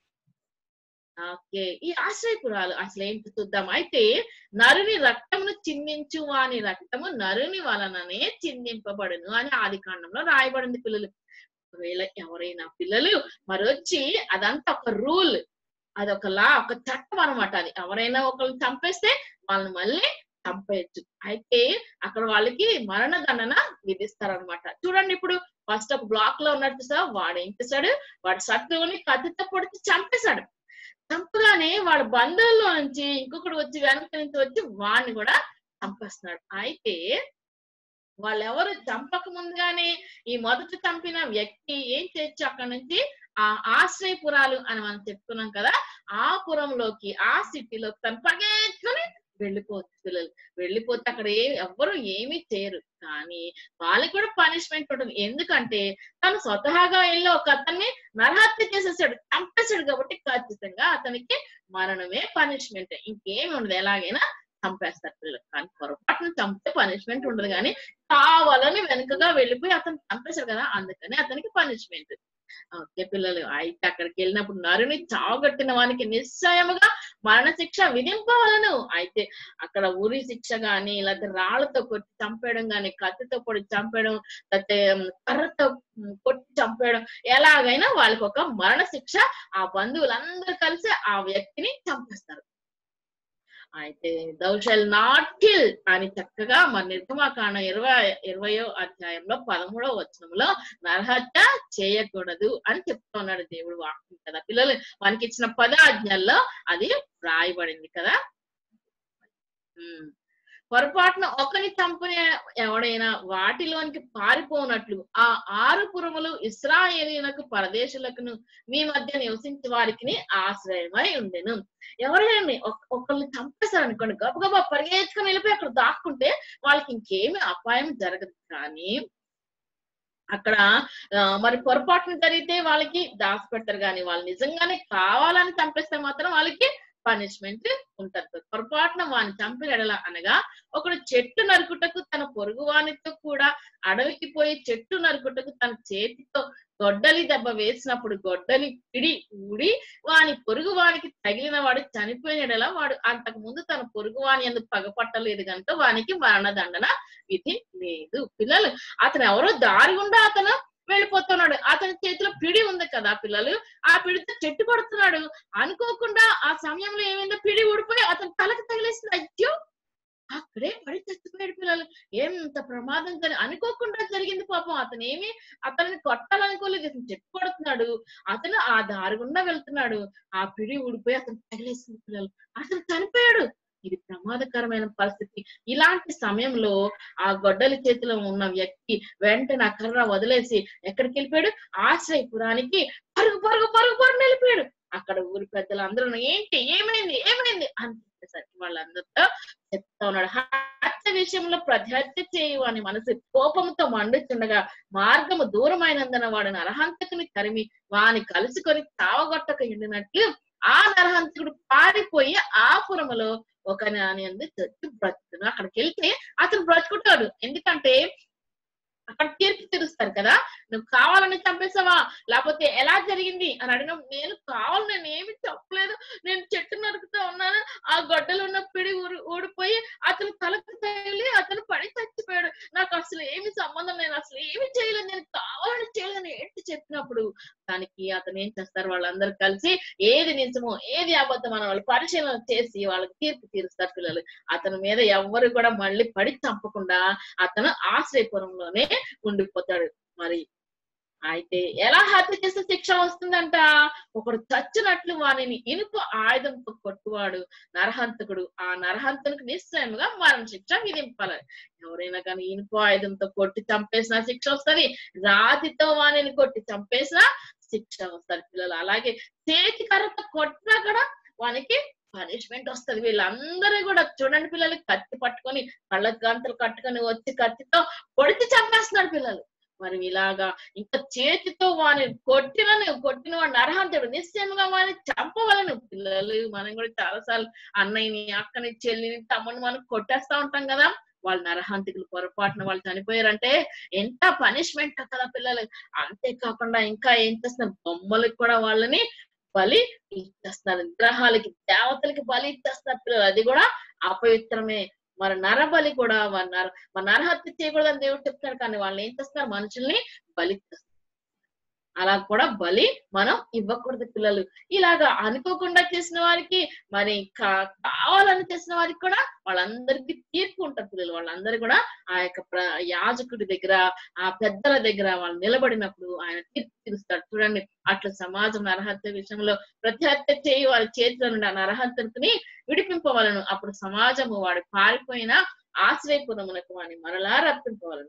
ఓకే, ఈ ఆశ్రయపురాలు అసలు ఏంటి చూద్దాం. అయితే నరుని రక్తమును చిందించు వాని రక్తము నరుని వలననే చిందింపబడును అని ఆది కాండంలో రాయబడింది పిల్లలు. ఒకవేళ ఎవరైనా పిల్లలు మరి వచ్చి అదంతా ఒక రూల్, అదొక లా, ఒక చట్టం అనమాట. అది ఎవరైనా ఒకరిని చంపేస్తే వాళ్ళని మళ్ళీ చంపేయచ్చు. అయితే అక్కడ వాళ్ళకి మరణ దండన విధిస్తారనమాట. చూడండి, ఇప్పుడు ఫస్ట్ ఒక బ్లాక్ లో ఉన్నట్టు సార్ వాడు ఏం చేశాడు, వాడు శత్రువుని కత్తితో పొడిచి చంపేశాడు. చంపగానే వాళ్ళ బంధువుల్లో నుంచి ఇంకొకటి వచ్చి వెనక నుంచి వచ్చి వాడిని కూడా చంపేస్తున్నాడు. అయితే వాళ్ళెవరు చంపక ముందుగానే ఈ మొదట చంపిన వ్యక్తి ఏం చేయొచ్చు, అక్కడ నుంచి ఆ ఆశ్రయపురాలు అని మనం చెప్పుకున్నాం కదా, ఆ పురంలోకి, ఆ సిటీలోకి తను పరిగెత్తుకొని వెళ్ళిపోవచ్చు పిల్లలు. వెళ్ళిపోతే అక్కడ ఏ ఎవ్వరు ఏమీ చేయరు, కానీ వాళ్ళకి కూడా పనిష్మెంట్ ఉంటుంది. ఎందుకంటే తను స్వతహాగా వెళ్ళి ఒక అతన్ని నరహత్య చేసేసాడు, చంపేశాడు, కాబట్టి ఖచ్చితంగా అతనికి మరణమే పనిష్మెంట్, ఇంకేమి ఉండదు. ఎలాగైనా చంపేస్తారు పిల్లలు. కానీ పొరపాటున చంపితే పనిష్మెంట్ ఉండదు, కానీ కావాలని వెనుకగా వెళ్ళిపోయి అతను చంపేశారు కదా, అందుకని అతనికి పనిష్మెంట్. ఓకే పిల్లలు, అయితే అక్కడికి వెళ్ళినప్పుడు నరుని చావగొట్టిన వానికి నిశ్చయముగా మరణ శిక్ష విధింపవలను. అయితే అక్కడ ఉరి శిక్ష గాని, లేకపోతే రాళ్లతో కొట్టి చంపేయడం గాని, కత్తితో పొడి చంపేయడం, లేకపోతే కర్రతో కొట్టి చంపేయడం, ఎలాగైనా వాళ్ళకి ఒక మరణ శిక్ష, ఆ బంధువులందరూ కలిసి ఆ వ్యక్తిని చంపేస్తారు. అయితే thou shall not kill అని చక్కగా మన నిర్గమాకాండ ఇరవై ఇరవయో అధ్యాయంలో పదమూడవ వచనంలో నరహత్య చేయకూడదు అని చెప్తా ఉన్నాడు దేవుడు వాక్యం కదా పిల్లలు. మనకి ఇచ్చిన పద ఆజ్ఞల్లో అది రాయబడింది కదా. ఉమ్ పొరపాటున ఒకరిని చంపిన ఎవడైనా వాటిలోనికి పారిపోనట్లు ఆ ఆరు పురములు ఇశ్రాయేలీయులకు పరదేశులకు మీ మధ్య నివసించే వారికి ఆశ్రయమై ఉండెను. ఎవరైనా ఒకరిని చంపేశారు అనుకోండి, గబగబా పరిగెత్తుకుని వెళ్ళిపోయి అక్కడ దాక్కుంటే వాళ్ళకి ఇంకేమి అపాయం జరగదు. కానీ అక్కడ మరి పొరపాటున జరిగితే వాళ్ళకి దాచిపెడతారు, కానీ వాళ్ళు నిజంగానే కావాలని చంపేస్తే మాత్రం వాళ్ళకి పనిష్మెంట్ ఉంటది. పొరపాటున వాడిని చంపిన ఎడల అనగా ఒకడు చెట్టు నరుకుటకు తన పొరుగు వానితో కూడా అడవికి పోయి చెట్టు నరుకుటకు తన చేతితో గొడ్డలి దెబ్బ వేసినప్పుడు గొడ్డలి పిడి ఊడి వాని పొరుగు వానికి తగిలిన వాడు చనిపోయిన ఎడల వాడు అంతకు ముందు తన పొరుగు వాని ఎందుకు పగపట్టలేదు కనుక వానికి మరణదండన విధి లేదు. పిల్లలు, అతను ఎవరో దారి గుండా అతను వెళ్ళిపోతున్నాడు, అతని చేతిలో పిడి ఉంది కదా పిల్లలు, ఆ పిడితో చెట్టు కొడుతున్నాడు. అనుకోకుండా ఆ సమయంలో ఏమైందో పిడి ఊడిపోయి అతను తలకు తగిలేసింది. అయ్యో, అక్కడే పడి చచ్చిపోయాడు పిల్లలు. ఎంత ప్రమాదం కానీ అనుకోకుండా జరిగింది పాపం. అతను ఏమి అతన్ని కొట్టాలనుకోలేదు, అతను చెట్టు కొడుతున్నాడు, అతను ఆ దారి గుండా వెళ్తున్నాడు, ఆ పిడి ఊడిపోయి అతను తగిలేసింది పిల్లలు, అతను చనిపోయాడు. ఇది ప్రమాదకరమైన పరిస్థితి. ఇలాంటి సమయంలో ఆ గొడ్డలి చేతిలో ఉన్న వ్యక్తి వెంటనే ఆ కర్ర వదిలేసి ఎక్కడికి వెళ్ళిపోయాడు? ఆశ్రయపురానికి పరుగు పరుగు పరుగు పరుగు వెళ్ళిపోయాడు. అక్కడ ఊరి పెద్దలు అందరూ ఏంటి ఏమైంది ఏమైంది అని చెప్పేసరికి వాళ్ళందరితో చెప్తా ఉన్నాడు. హత్య విషయంలో ప్రతిహత్య చేయు అని మనసు కోపంతో మండుచుండగా మార్గము దూరమైనందున వాడు నరహంతకుని తరిమి వాని కలుసుకొని తావగొట్టక ఎండినట్లు ఆ నరహంతకుడు పారిపోయి ఆ పురములో ఒక నాని అంది చెట్టు బ్రతుకును. అక్కడికి వెళ్తే అతను బ్రతుకుంటాడు. ఎందుకంటే అక్కడ తీర్పు తీరుస్తారు కదా, నువ్వు కావాలని చంపేసావా లేకపోతే ఎలా జరిగింది అని అడిగిన, నేను కావాలి, నేను ఏమి చెప్పలేదు, నేను చెట్టు నరుకుతా ఉన్నాను, ఆ గొడ్డలు ఉన్న పిడి ఊడి ఊడిపోయి అతను తలకు తగిలి అతను పడి చచ్చిపోయాడు, నాకు అసలు ఏమి సంబంధం, నేను అసలు ఏమి చేయలేదు, నేను కావాలని చేయలేదని ఏంటి చెప్పినప్పుడు దానికి అతను ఏం చేస్తారు, వాళ్ళందరూ కలిసి ఏది నిజమో ఏది అబద్ధం అని వాళ్ళు పరిశీలన చేసి వాళ్ళకి తీర్పు తీరుస్తారు పిల్లలు. అతని మీద ఎవ్వరు కూడా మళ్ళీ పడి చంపకుండా అతను ఆశ్రయపురంలోనే ఉండిపోతాడు. మరి అయితే ఎలా హత్య చేస్తే శిక్ష వస్తుందంట? ఒకడు చచ్చినట్లు వానిని ఇనుప ఆయుధంతో కొట్టువాడు నరహంతకుడు, ఆ నరహంతకునికి నిశ్చయంగా మరణ శిక్ష విధింపాలి. ఎవరైనా కానీ ఇనుప ఆయుధంతో కొట్టి చంపేసిన శిక్ష వస్తుంది, రాతితో వానిని కొట్టి చంపేసిన శిక్ష వస్తుంది పిల్లలు. అలాగే చేతి కర్రతో కొట్టినా కూడా వానికి పనిష్మెంట్ వస్తుంది. వీళ్ళందరూ కూడా చూడండి పిల్లలు, కత్తి పట్టుకొని కళ్ళ గంతలు కట్టుకొని వచ్చి కత్తితో పొడిచి చంపేస్తున్నాడు పిల్లలు. మరి ఇలాగా ఇంకా చేతితో వాని కొట్టినను కొట్టిన వాడు నరహంతుడు, నిశ్చయంగా వాడిని చంపవలను. పిల్లలు, మనం కూడా చాలాసార్లు అన్నయ్యని అక్కని చెల్లిని తమ్ముని మనం కొట్టేస్తా ఉంటాం కదా, వాళ్ళు నరహంతకులు పొరపాటున వాళ్ళు చనిపోయారంటే ఎంత పనిష్మెంట్ కదా పిల్లలు. అంతేకాకుండా ఇంకా ఏం చేస్తున్నారు, బొమ్మలకు కూడా వాళ్ళని బలి ఇచ్చేస్తున్నారు, విగ్రహాలకి దేవతలకి బలి ఇచ్చేస్తున్నారు పిల్లలు. అది కూడా అపవిత్రమే. మరి నరబలి కూడా నర మన నరహత్య చేయకూడదని దేవుడు చెప్తాడు, కానీ వాళ్ళని ఏం చేస్తున్నారు, మనుషుల్ని బలి ఇచ్చేస్తారు. అలా కూడా బలి మనం ఇవ్వకూడదు పిల్లలు. ఇలాగా అనుకోకుండా చేసిన వారికి మరి కావాలని చేసిన వారికి కూడా వాళ్ళందరికీ తీర్పు ఉంటారు పిల్లలు. వాళ్ళందరూ కూడా ఆ యొక్క యాజకుడి దగ్గర ఆ పెద్దల దగ్గర వాళ్ళు నిలబడినప్పుడు ఆయన తీర్పు తీరుస్తాడు. చూడండి, అట్లా సమాజం నరహత్య విషయంలో ప్రతి హత్య చేయి వారి చేతిలో నుండి ఆ నరహత్యని విడిపింపవలను. అప్పుడు సమాజము వాడు పారిపోయిన ఆశ్రయపురమునకు వాడిని మరలా రప్పింపవలను,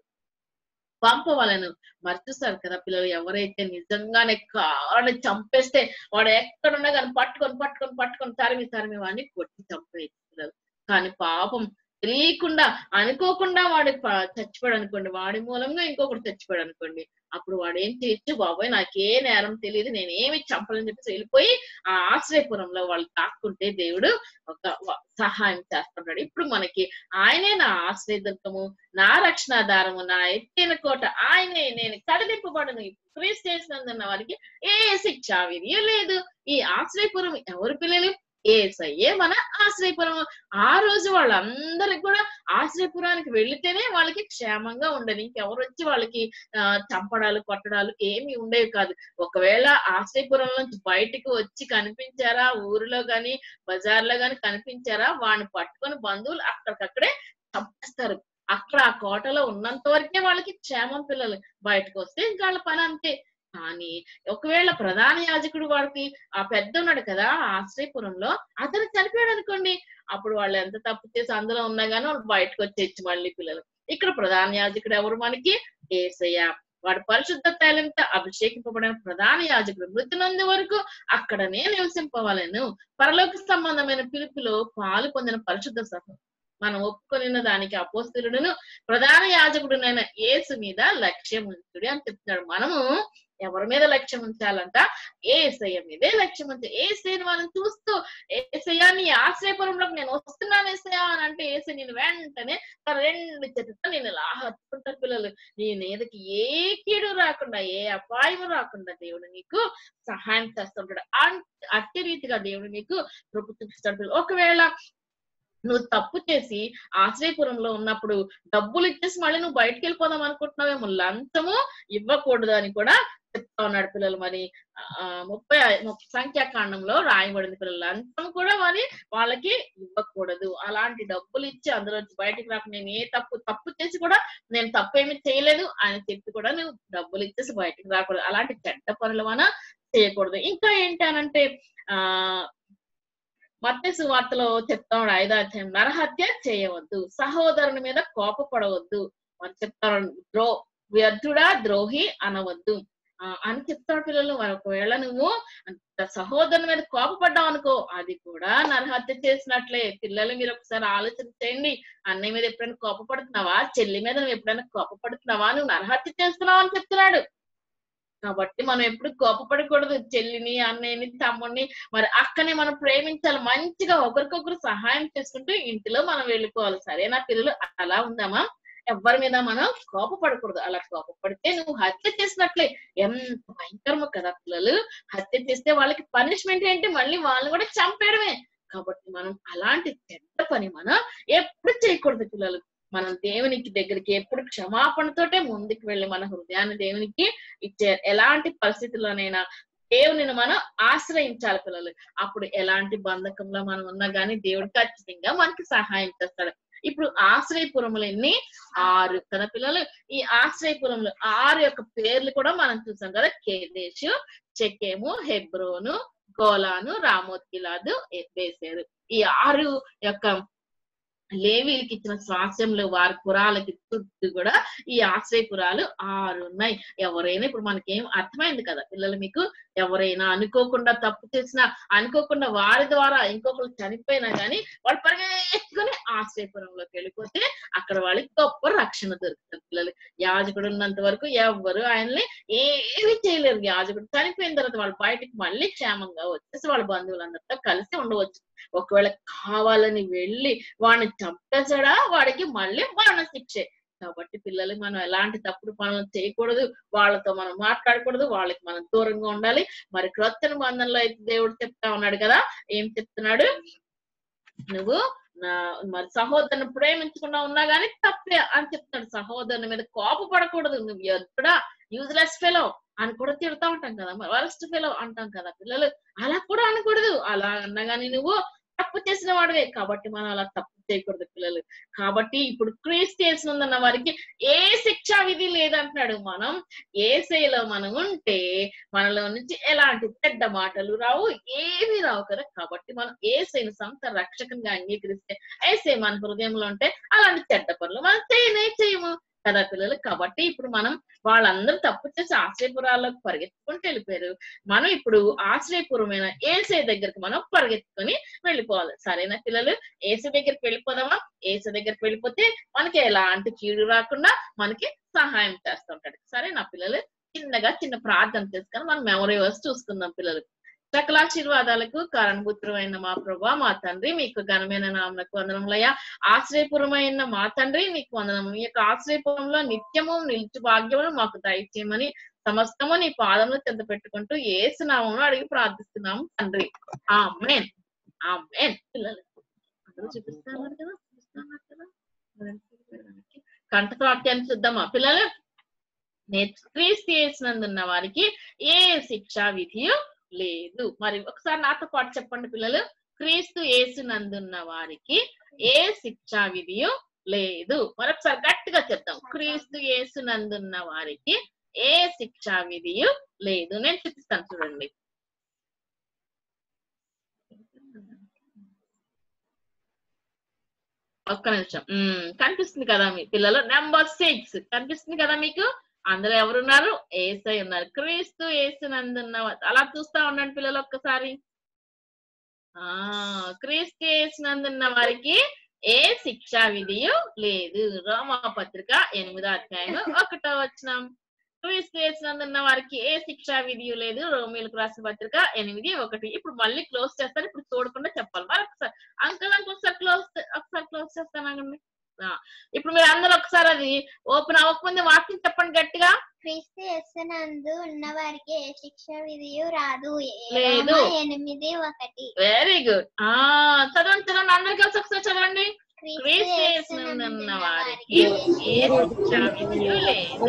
పంపవలను. మరి చూస్తారు కదా పిల్లలు, ఎవరైతే నిజంగానే కావాలని చంపేస్తే వాడు ఎక్కడున్నా కానీ పట్టుకొని పట్టుకొని పట్టుకొని తరిమి తరిమి వాడిని కొట్టి చంపేయచ్చు పిల్లలు. కానీ పాపం తెలియకుండా అనుకోకుండా వాడు చచ్చిపోయాడు అనుకోండి, వాడి మూలంగా ఇంకొకటి చచ్చిపోయాడు అనుకోండి, అప్పుడు వాడు ఏం చేయొచ్చు, బాబాయ్ నాకే నేరం తెలియదు, నేను ఏమి చంపలని చెప్పేసి వెళ్ళిపోయి ఆ ఆశ్రయపురంలో వాళ్ళు తాక్కుంటే దేవుడు ఒక సహాయం చేస్తుంటాడు. ఇప్పుడు మనకి ఆయనే నా ఆశ్రయదుర్గము, నా రక్షణాధారము, నా ఎత్తైన కోట, ఆయనే నేను కడలింపబడను. క్రీస్తు చేసినందున్న వారికి ఏ శిక్షా విధి లేదు. ఈ ఆశ్రయపురం ఎవరు పిల్లలు? యేసయ్యే మన ఆశ్రయపురం. ఆ రోజు వాళ్ళందరికి కూడా ఆశ్రయపురానికి వెళితేనే వాళ్ళకి క్షేమంగా ఉండేది. ఇంకెవరు వచ్చి వాళ్ళకి ఆ చంపడాలు కొట్టడాలు ఏమి ఉండేవి కాదు. ఒకవేళ ఆశ్రయపురం నుంచి బయటకు వచ్చి కనిపించారా, ఊరిలో గాని బజార్లో గాని కనిపించారా, వాడిని పట్టుకొని బంధువులు అక్కడికక్కడే చంపేస్తారు. అక్కడ ఆ కోటలో ఉన్నంత వరకే వాళ్ళకి క్షేమం పిల్లలు. బయటకు వస్తే ఇంకా వాళ్ళ పని అంతే. కానీ ఒకవేళ ప్రధాన యాజకుడు వాడికి ఆ పెద్ద ఉన్నాడు కదా ఆశ్రయపురంలో, అతను చనిపోయాడు అనుకోండి, అప్పుడు వాళ్ళు ఎంత తప్పు చేసి అందులో ఉన్నా గానీ వాళ్ళు బయటకు వచ్చేచ్చు మళ్ళీ పిల్లలు. ఇక్కడ ప్రధాన యాజకుడు ఎవరు మనకి? యేసయ్య. వాడు పరిశుద్ధ తైలంతో అభిషేకింపబడిన ప్రధాన యాజకుడు మృతి నందు వరకు అక్కడనే నివసింపవాలను. పరలోక సంబంధమైన పిలుపులో పాలు పొందిన పరిశుద్ధ సభ మనం ఒప్పుకొనిన దానికి అపోస్తలుడును ప్రధాన యాజకుడునైన యేసు మీద లక్ష్యం ఉంచుడి అని చెప్తున్నాడు. మనము ఎవరి మీద లక్ష్యం ఉంచాలంట? యేసయ్య మీదే లక్ష్యం ఉంచాలి. యేసయ్యని మనం చూస్తూ, యేసయ్య నీ ఆశ్రయపురంలోకి నేను వస్తున్నాను యేసయ్య అని అంటే యేసయ్య నేను వెంటనే తన రెండు చేతులతో నేను ఇలా హత్తుకుంటారు పిల్లలు. నీ మీదకి ఏ కీడు రాకుండా, ఏ అపాయం రాకుండా దేవుడు నీకు సహాయం చేస్తుంటాడు. అట్టి రీతిగా దేవుడు నీకు కృప చూపిస్తాడు పిల్లలు. ఒకవేళ నువ్వు తప్పు చేసి ఆశ్రయపురంలో ఉన్నప్పుడు డబ్బులు ఇచ్చేసి మళ్ళీ నువ్వు బయటకు వెళ్ళిపోదాం అనుకుంటున్నావేమో, లంచము ఇవ్వకూడదు అని కూడా చెప్తా ఉన్నాడు పిల్లలు. మరి ఆ ముప్పై సంఖ్యాకాండంలో రాయబడింది పిల్లలు, లంచం కూడా మరి వాళ్ళకి ఇవ్వకూడదు. అలాంటి డబ్బులు ఇచ్చి అందులో బయటకు రాకుండా, నేను ఏ తప్పు తప్పు చేసి కూడా నేను తప్పు ఏమి చేయలేదు అని చెప్పి కూడా నువ్వు డబ్బులు ఇచ్చేసి బయటకు రాకూడదు. అలాంటి చెడ్డ పనులు మనం చేయకూడదు. ఇంకా ఏంటి అనంటే ఆ మత్తయి సువార్తలో చెప్తాడు ఐదో అధ్యాయం, నరహత్య చేయవద్దు, సహోదరుని మీద కోపపడవద్దు అని చెప్తాడు. ద్రో వ్యర్థుడా ద్రోహి అనవద్దు అని చెప్తాడు పిల్లలు. ఒకవేళ నువ్వు సహోదరుని మీద కోపపడ్డావు అనుకో, అది కూడా నరహత్య చేసినట్లే. పిల్లలు మీరు ఒకసారి ఆలోచన చేయండి. అన్నయ్య మీద ఎప్పుడైనా కోపపడుతున్నావా? చెల్లి మీద నువ్వు ఎప్పుడైనా కోపపడుతున్నావా? నువ్వు నరహత్య చేస్తున్నావు అని చెప్తున్నాడు. కాబట్టి మనం ఎప్పుడు కోపపడకూడదు. చెల్లిని, అన్నయ్యని, తమ్ముడిని, మరి అక్కని మనం ప్రేమించాలి. మంచిగా ఒకరికొకరు సహాయం చేసుకుంటూ ఇంటిలో మనం వెళ్ళిపోవాలి. సరేనా పిల్లలు? అలా ఉందామా? ఎవరి మీద మనం కోపపడకూడదు. అలా కోపపడితే నువ్వు హత్య చేసినట్లే. ఎంత భయంకరమో కదా పిల్లలు. హత్య చేస్తే వాళ్ళకి పనిష్మెంట్ ఏంటి? మళ్ళీ వాళ్ళని కూడా చంపేయడమే. కాబట్టి మనం అలాంటి చెడ్డ పని మనం ఎప్పుడు చేయకూడదు పిల్లలు. మనం దేవునికి దగ్గరికి ఎప్పుడు క్షమాపణతోటే ముందుకు వెళ్ళి మన హృదయాన్ని దేవునికి ఇచ్చే, ఎలాంటి పరిస్థితుల్లోనైనా దేవుని మనం ఆశ్రయించాలి పిల్లలు. అప్పుడు ఎలాంటి బంధకంలో మనం ఉన్నా గానీ దేవుడు ఖచ్చితంగా మనకి సహాయం చేస్తాడు. ఇప్పుడు ఆశ్రయపురములు ఎన్ని? ఆరు కదా పిల్లలు. ఈ ఆశ్రయపురంలో ఆరు యొక్క పేర్లు కూడా మనం చూసాం కదా. కేదేశు, చెకేము, హెబ్రోను, గోలాను, రామోత్ గిలాదు, బేసేరు. ఈ ఆరు యొక్క లేవీలకి ఇచ్చిన స్వాస్థ్యంలో వారి పురాలకి చుట్టూ కూడా ఈ ఆశ్రయపురాలు ఆరు ఉన్నాయి. ఎవరైనా ఇప్పుడు మనకేం అర్థమైంది కదా పిల్లలు మీకు? ఎవరైనా అనుకోకుండా తప్పు చేసినా, అనుకోకుండా వారి ద్వారా ఇంకొకరు చనిపోయినా గానీ వాళ్ళు పరిగెత్తుకుని ఆశ్రయపురంలోకి వెళ్ళిపోతే అక్కడ వాళ్ళకి గొప్ప రక్షణ దొరుకుతుంది పిల్లలు. యాజకుడు ఉన్నంత వరకు ఎవరు ఆయన్ని ఏమి చేయలేరు. యాజకుడు చనిపోయిన తర్వాత వాళ్ళు బయటకు మళ్ళీ క్షేమంగా వచ్చేసి వాళ్ళ బంధువులందరితో కలిసి ఉండవచ్చు. ఒకవేళ కావాలని వెళ్ళి వాడిని చంపేసాడా, వాడికి మళ్ళీ మరణ శిక్షే. కాబట్టి పిల్లలు మనం ఎలాంటి తప్పుడు పనులు చేయకూడదు. వాళ్ళతో మనం మాట్లాడకూడదు. వాళ్ళకి మనం దూరంగా ఉండాలి. మరి క్రొత్త నిబంధనలో అయితే దేవుడు చెప్తా ఉన్నాడు కదా, ఏం చెప్తున్నాడు? నువ్వు నా మరి సహోదరుని ప్రేమించకుండా ఉన్నా గానీ తప్పే అని చెప్తున్నాడు. సహోదరుని మీద కోపపడకూడదు. నువ్వు ఎప్పుడా యూజ్లెస్ ఫెలో అని కూడా తిడతా ఉంటాం కదా, మరి వరస్ట్ ఫెలో అంటాం కదా పిల్లలు. అలా కూడా అనకూడదు. అలా అన్నా గానీ నువ్వు తప్పు చేసిన వాడివే. కాబట్టి మనం అలా తప్పు చేయకూడదు పిల్లలు. కాబట్టి ఇప్పుడు క్రీస్తు చేసినందున్న వారికి ఏ శిక్షా విధి లేదంటున్నాడు. మనం యేసయ్యలో మనం ఉంటే మనలో నుంచి ఎలాంటి చెడ్డ మాటలు రావు, ఏమీ రావు కదా. కాబట్టి మనం యేసయ్యను సొంత రక్షకునిగా అంగీకరిస్తే, యేసయ్య మన హృదయంలో ఉంటే అలాంటి చెడ్డ పనులు మనం చేయనే చేయము కదా పిల్లలు. కాబట్టి ఇప్పుడు మనం వాళ్ళందరూ తప్పు చేసి ఆశ్రయపురాల్లోకి పరిగెత్తుకుంటూ వెళ్ళిపోయారు. మనం ఇప్పుడు ఆశ్రయపురమైన యేసయ్య దగ్గరికి మనం పరిగెత్తుకొని వెళ్ళిపోవాలి. సరేనా పిల్లలు? యేసయ్య దగ్గరికి వెళ్ళిపోదామా? ఏసు దగ్గరికి వెళ్ళిపోతే మనకి ఎలాంటి కీడు రాకుండా మనకి సహాయం చేస్తుంటాడు. సరే నా పిల్లలు, చిన్నగా చిన్న ప్రార్థన చేసుకొని మనం మెమరీ వర్స్ చూసుకుందాం పిల్లలు. సకలాశీర్వాదాలకు కారణభూతులైన మా ప్రభా మా తండ్రి, మీకు ఘనమైన నామమునకు వందనములయ్యా. ఆశ్రయపురమైన మా తండ్రి మీకు వందనము. మీ యొక్క ఆశ్రయపురంలో నిత్యము నిలిచి భాగ్యమును మాకు దయచేయమని సమస్తము నీ పాదములు చెంత పెట్టుకుంటూ యేసు నామమును అడిగి ప్రార్థిస్తున్నాము తండ్రి. ఆమేన్ ఆమేన్. పిల్లలు అందరూ చూపిస్తున్నారు కదా, చూపిస్తున్నారు కదా. కంఠక వాక్యాన్ని చూద్దామా పిల్లలు? క్రీస్తు యేసునందున్న వారికి ఏ శిక్షా విధియు లేదు. మరి ఒకసారి నాతో పాటు చెప్పండి పిల్లలు. క్రీస్తు యేసునందున్న వారికి ఏ శిక్షా విధియు లేదు. మరొకసారి గట్టిగా చెప్తాం. క్రీస్తు యేసునందున్న వారికి ఏ శిక్షా విధియు లేదు. నేను చూపిస్తాను చూడండి. ఒక్క నిమిషం. ఉమ్ కనిపిస్తుంది కదా మీ పిల్లలు? నెంబర్ సిక్స్ కనిపిస్తుంది కదా మీకు? అందులో ఎవరున్నారు? యేసై ఉన్నారు. క్రీస్తు యేసునందున్న అలా చూస్తా ఉండండి పిల్లలు ఒక్కసారి. ఆ క్రీస్తు యేసునందున్న వారికి ఏ శిక్షా విధియు లేదు. రోమా పత్రిక ఎనిమిదో అధ్యాయం ఒకటో వచనం. క్రీస్తు యేసునందున్న వారికి ఏ శిక్షా విధియు లేదు. రోమీయులకు రాసిన పత్రిక ఎనిమిది ఒకటి. ఇప్పుడు మళ్ళీ క్లోజ్ చేస్తాను. ఇప్పుడు చూడకుండా చెప్పాలి. మరి ఒకసారి అంకల్ అంకల్ ఒకసారి క్లోజ్ ఒకసారి క్లోజ్ చేస్తానండి. ఇప్పుడు మీరు అందరూ ఒకసారి అది ఓపెన్ అవ్వకముందే వాక్యం చెప్పండి గట్టిగా. క్రీస్తు యేసునందు ఉన్న వారికి ఏ శిక్ష విధియు రాదు. లేదు. ఎనిమిది ఒకటి. Very good. ఆ చదవండి చదవండి అందరు కలిసి ఒకసారి చదవండి. క్రీస్తు యేసునందు ఉన్న వారికి ఏ శిక్ష విధియు లేదు.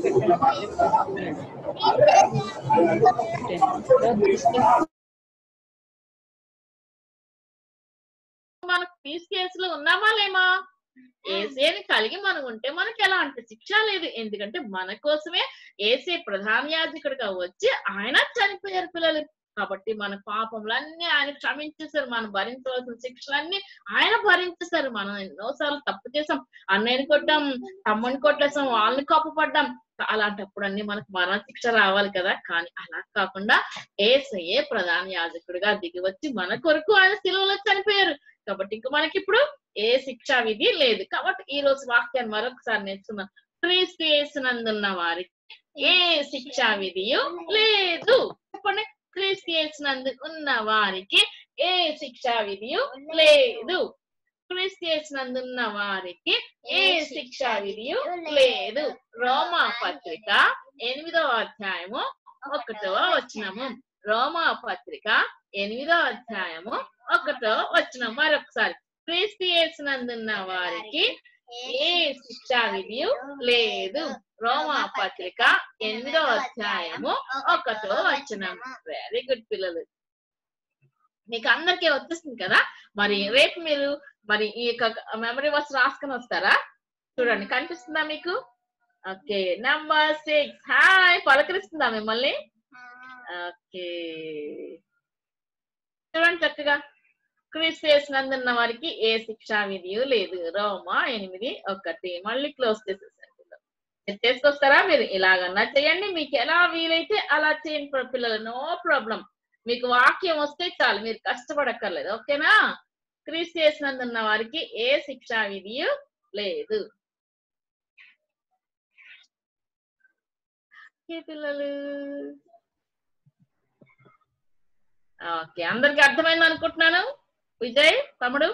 మనకు క్రీస్తు యేసులో ఉన్నామా లేమా? ఏసేని కలిగి మనం ఉంటే మనకి ఎలాంటి శిక్ష లేదు. ఎందుకంటే మన కోసమే ఏసే ప్రధాన యాజకుడిగా వచ్చి ఆయన చనిపోయారు పిల్లలు. కాబట్టి మన పాపములన్నీ ఆయన క్షమించేశారు. మనం భరించవలసిన శిక్షలన్నీ ఆయన భరించేశారు. మనం ఎన్నోసార్లు తప్పు చేసాం. అన్నయ్యని కొట్టాం, తమ్ముని కొట్టేసాం, వాళ్ళని కోపపడ్డాం. అలాంటప్పుడు అన్ని మనకు మరణ శిక్ష రావాలి కదా. కానీ అలా కాకుండా ఏసయ్యే ప్రధాన యాజకుడిగా దిగి వచ్చి మన కొరకు ఆయన శిలువలో చనిపోయారు. కాబట్టి ఇంక మనకి ఇప్పుడు ఏ శిక్షా విధి లేదు. కాబట్టి ఈ రోజు వాక్యాన్ని మరొకసారి నేర్చుకున్నాం. క్రీస్తు యేసునందున్న వారికి ఏ శిక్షా విధియు లేదు. చెప్పండి. క్రీస్తు యేసునందు ఉన్న వారికి ఏ శిక్షా విధియు లేదు. క్రీస్తు యేసునందున్న వారికి ఏ శిక్షా విధియు లేదు. రోమా పత్రిక ఎనిమిదవ అధ్యాయము ఒకటవ వచనము. రోమా పత్రిక ఎనిమిదో అధ్యాయము ఒకటో వచనం. మరొకసారి. క్రీస్తు యేసునందున్న వారికి ఏ శిక్షా విధియు లేదు. రోమా పత్రిక ఎనిమిదో అధ్యాయము ఒకటో వచనం. వెరీ గుడ్ పిల్లలు. మీకు అందరికీ వచ్చేస్తుంది కదా. మరి రేపు మీరు మరి ఈ మెమరీ వర్స్ రాసుకొని వస్తారా? చూడండి కనిపిస్తుందా మీకు? ఓకే. Number six. హాయ్ పలకరిస్తుందా మిమ్మల్ని? ఓకే చూడండి చక్కగా. క్రీస్తు యేసునందున్న వారికి ఏ శిక్షా విధియు లేదు. రోమా ఎనిమిది ఒకటి. మళ్ళీ క్లోజ్ చేసేసారు. చేసుకొస్తారా? మీరు ఇలాగన్నా చేయండి. మీకు ఎలా వీలైతే అలా చేయండి పిల్లలు. No problem. మీకు వాక్యం వస్తే చాలు, మీరు కష్టపడక్కర్లేదు. ఓకేనా? క్రీస్తు యేసునందున్న వారికి ఏ శిక్షా విధియు లేదు. పిల్లలు ఓకే అందరికి అర్థమైంది అనుకుంటున్నాను. విజయ్ తమ్ముడు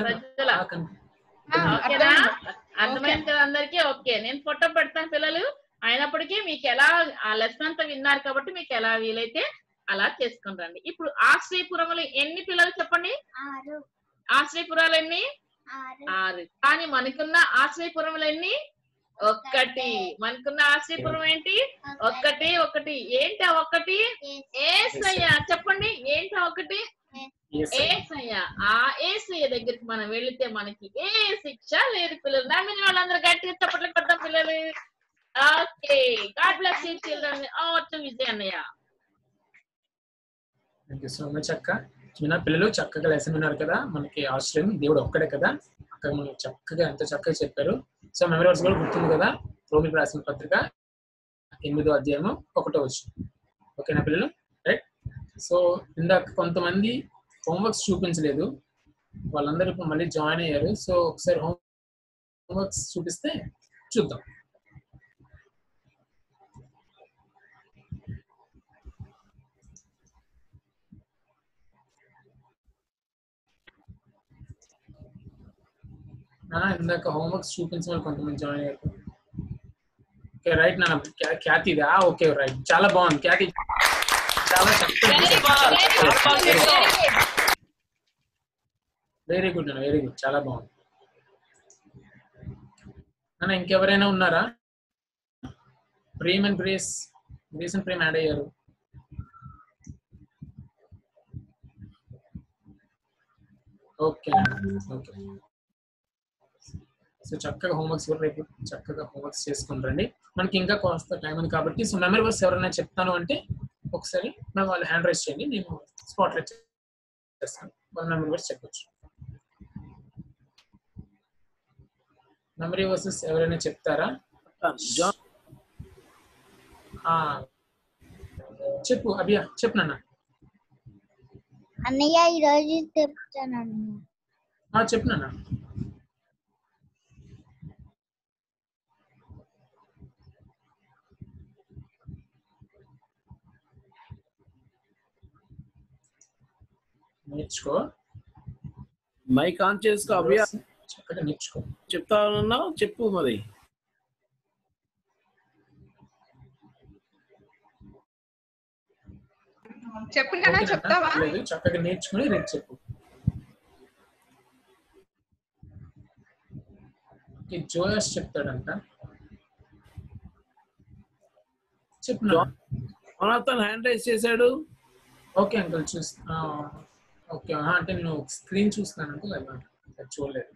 ఓకేనా? అర్థమైంది కదా అందరికి? ఓకే. నేను ఫోటో పెడతాను పిల్లలు. అయినప్పటికీ మీకు ఎలా ఆ లెసన్ అంతా విన్నారు కాబట్టి మీకు ఎలా వీలైతే అలా చేసుకుని రండి. ఇప్పుడు ఆశ్రయపురములు ఎన్ని పిల్లలు చెప్పండి? ఆశ్రయపురాలు ఎన్ని? ఆరు. కానీ మనకున్న ఆశ్రయపురములు ఎన్ని? ఒక్కటి. మనకున్న ఆశ్రయపురం ఏంటి? ఒక్కటి. ఒకటి ఏంటి? ఒక్కటి యేసయ్య. చెప్పండి ఏంటి ఒకటి? యేసయ్య. ఆ యేసయ్య దగ్గరికి మనం వెళితే మనకి ఏ శిక్ష లేదు పిల్లలు. నమ్మిన వాళ్ళందరూ గట్టిగా చప్పట్లు కొడతాం పిల్లలు. Okay. God bless you children. Over to Vijay అన్నయ్య. థ్యాంక్ యూ సో మచ్ అక్క. చిన్న పిల్లలు చక్కగా లెసన్ ఉన్నారు కదా. మనకి ఆశ్రయం దేవుడు ఒక్కడే కదా. అక్కడ మనం చక్కగా ఎంత చక్కగా చెప్పారు. సో మెమరీ వర్స్ కూడా గుర్తుంది కదా. రోమిలకు రాసిన పత్రిక ఎనిమిదో అధ్యాయము ఒకటో వచనం. ఓకేనా పిల్లలు? రైట్. సో ఇందాక కొంతమంది హోంవర్క్స్ చూపించలేదు. వాళ్ళందరూ ఇప్పుడు మళ్ళీ జాయిన్ అయ్యారు. సో ఒకసారి హోంవర్క్స్ చూపిస్తే చూద్దాం. ఇందాక హోంవర్క్స్ చూపించమని కొంతమంది జాయిన్ అయ్యారు. ఓకే రైట్ నాన్న, ఖ్యాతిదా? ఓకే రైట్, చాలా బాగుంది ఖ్యాతి, చాలా వెరీ గుడ్ అన్న, వెరీ గుడ్, చాలా బాగుంది అన్న. ఇంకెవరైనా ఉన్నారా? Prem and Grace, Grace and Prem add అయ్యారు. ఓకే ఓకే, సో చక్కగా హోంవర్క్స్ కూడా రేపు చక్కగా హోంవర్క్స్ చేసుకుని రండి. మనకి ఇంకా కాస్త టైం ఉంది కాబట్టి, సో మెమరీ వర్స్ ఎవరైనా చెప్తాను అంటే ఒకసారి మేము వాళ్ళు హ్యాండ్ రైజ్ చేయండి, నేను స్పాట్ లైట్ చేస్తాను, వాళ్ళు మెమరీ వర్స్ చెప్పచ్చు. మెమరీ వర్సెస్ ఎవరైనా చెప్తారా? చెప్పు అభియా, చెప్పు నాన్న. అన్నయ్య ఈరోజు చెప్తాను. చెప్పు నాన్న. నేర్చుకో, మైక్ ఆన్ చేసుకో అభయ, చక్కగా నేర్చుకో. చెప్తానన్నా చెప్పు మరి. చెప్పున్నా చెప్తావా? చక్కగా నేర్చుకుని రేపు చెప్పు. జోయస్ చెప్తాడంట, చెప్పు. అతను హ్యాండ్ రైజ్ చేశాడు. ఓకే అంకుల్ చూస్తా. ఓకే అంటే నేను స్క్రీన్ చూస్తున్నాను అంకుల్, అది చూడలేదు.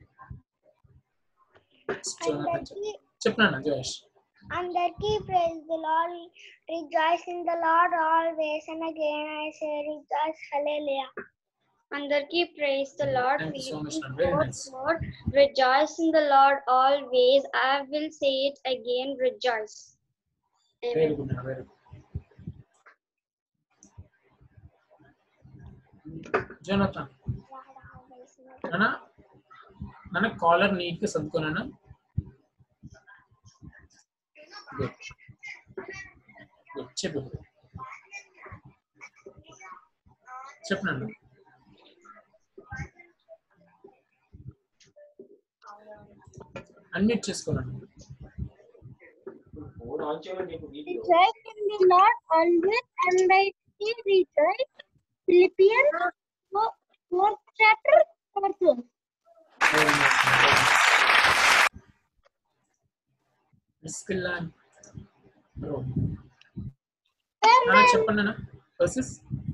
చెప్పనా జోష్? అందరికీ praise the Lord, rejoice in the Lord always, and again I say rejoice, hallelujah. అందరికీ praise the Lord, rejoice in the Lord always, I will say it again, rejoice. Very good, very good. Jonathan నాన్న, నాన్న caller neat గా సర్దుకోనా? Good good, చెప్పు చెప్పు నాన్న. Unmute చేసుకోనండి. Rejoice in the Lord always, and I say rejoice. Philippians fourth chapter verse. Bismillah. Bro. Nana చెప్పండి నాన్న verses.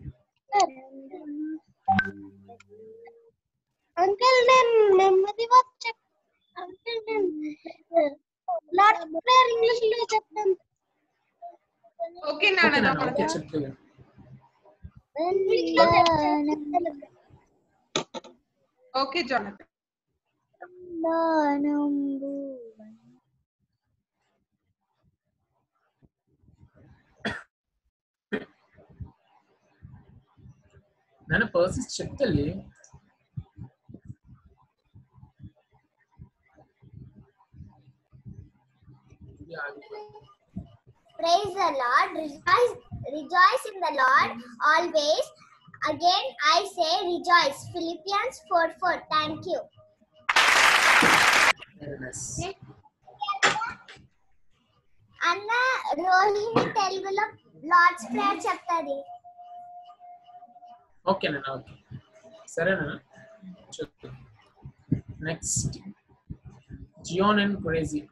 Uncle నేను నెమ్మది వర్క్ చెప్ అంకుల్ నేను లార్డ్ ప్రేయర్ ఇంగ్లీష్ లో చెప్తాను. ఓకే నాన్న, ఓకే చెప్పు. Okay Jonathan. నాన్న పర్సెస్ చెప్తలే. Praise the Lord, rejoice, rejoice in the Lord always. Again I say rejoice. Philippians four four. Thank you. Very nice. Anna Rohini Telugulo Lord's Prayer చెప్తాది. Okay నాన్న, okay సరేనా? చెప్పు. Next Zion and Gracie.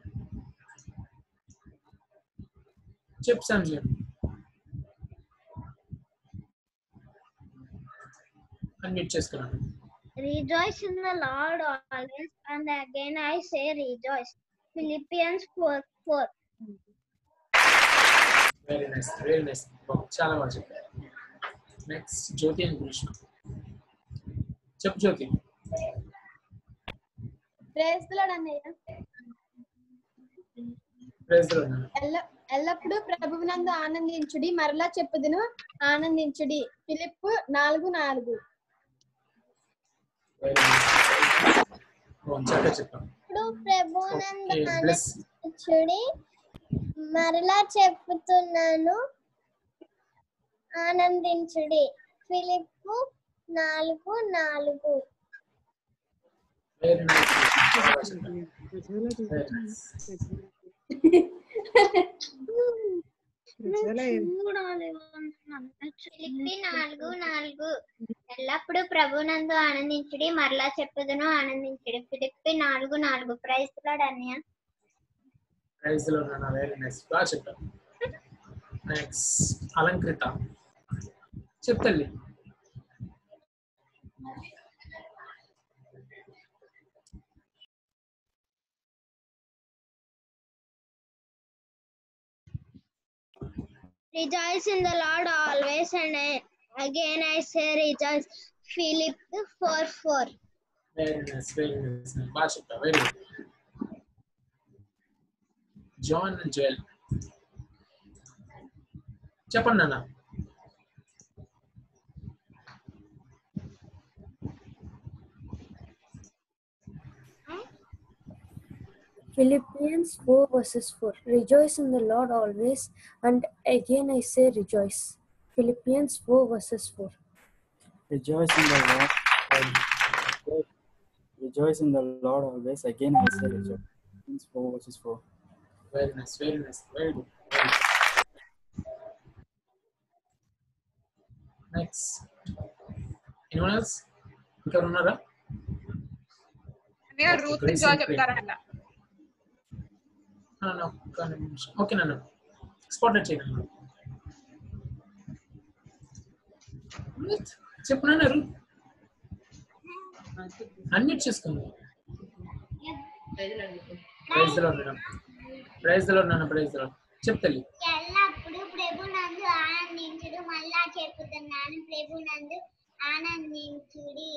చెప్పు Sanjay. Unmute చేసుకున్నాను. Rejoice in the Lord always, and again I say rejoice. Philippians four four. Very nice, very nice, చాలా బాగా చెప్పారు. Next Jyoti and Krishna. చెప్పు జ్యోతి. ప్రైజ్ ది లార్డ్ అన్నయ్య. Praise the Lord. ఎల్ల ఎల్లప్పుడూ ప్రభువునందు ఆనందించుడి, మరలా చెప్పుదును ఆనందించుడి. ఫిలిప్పు నాలుగు నాలుగు. చక్కగా చెప్పాం. ఇప్పుడు ప్రభునందు ఆనందించుడి మరలా చెప్పుతున్నాను ఆనందించుడి. ఫిలిప్పు నాలుగు నాలుగు. Very nice. ఫిలిప్పి నాలుగు నాలుగు. ఎల్లప్పుడు ప్రభునందు ఆనందించుడి మరలా చెప్పుదును ఆనందించుడి. ఫిలిప్పి నాలుగు నాలుగు. ప్రైజ్ లార్డ్ అన్నయ్య. ప్రైజ్ లార్డ్ అన్న. Very nice. బాగా చెప్పారు. నెక్స్ట్ అలంకృత చెప్తల్లి. Rejoice in the Lord always, and I, again I say rejoice. Philip four four. Very nice, very nice. బాగా చెప్పారు. Very good. John and Joel చెప్పండి నాన్న. Philippians four verses four. Rejoice in the Lord always, and again I say rejoice. Philippians four verses four. Rejoice in the Lord. Rejoice in the Lord always. Again I say rejoice. Philippians four verses four. Very nice, very nice, very good. Very good. Next. Anyone else? ఇంకా ఉన్నారా? అన్నయ్య Ruth Joy చెప్తారంట. Okay నాన్న. Spotlight చేయండి. చెప్పు నాన్న. Ruth unmute చేసుకోండి. Praise the Lord madam. Praise the Lord నాన్న. Praise the Lord. చెప్తల్లి. ఎల్లప్పుడు ప్రభునందు ఆనందించుడు మళ్ళా చెప్పుతున్నాను ప్రభునందు ఆనందించుడి.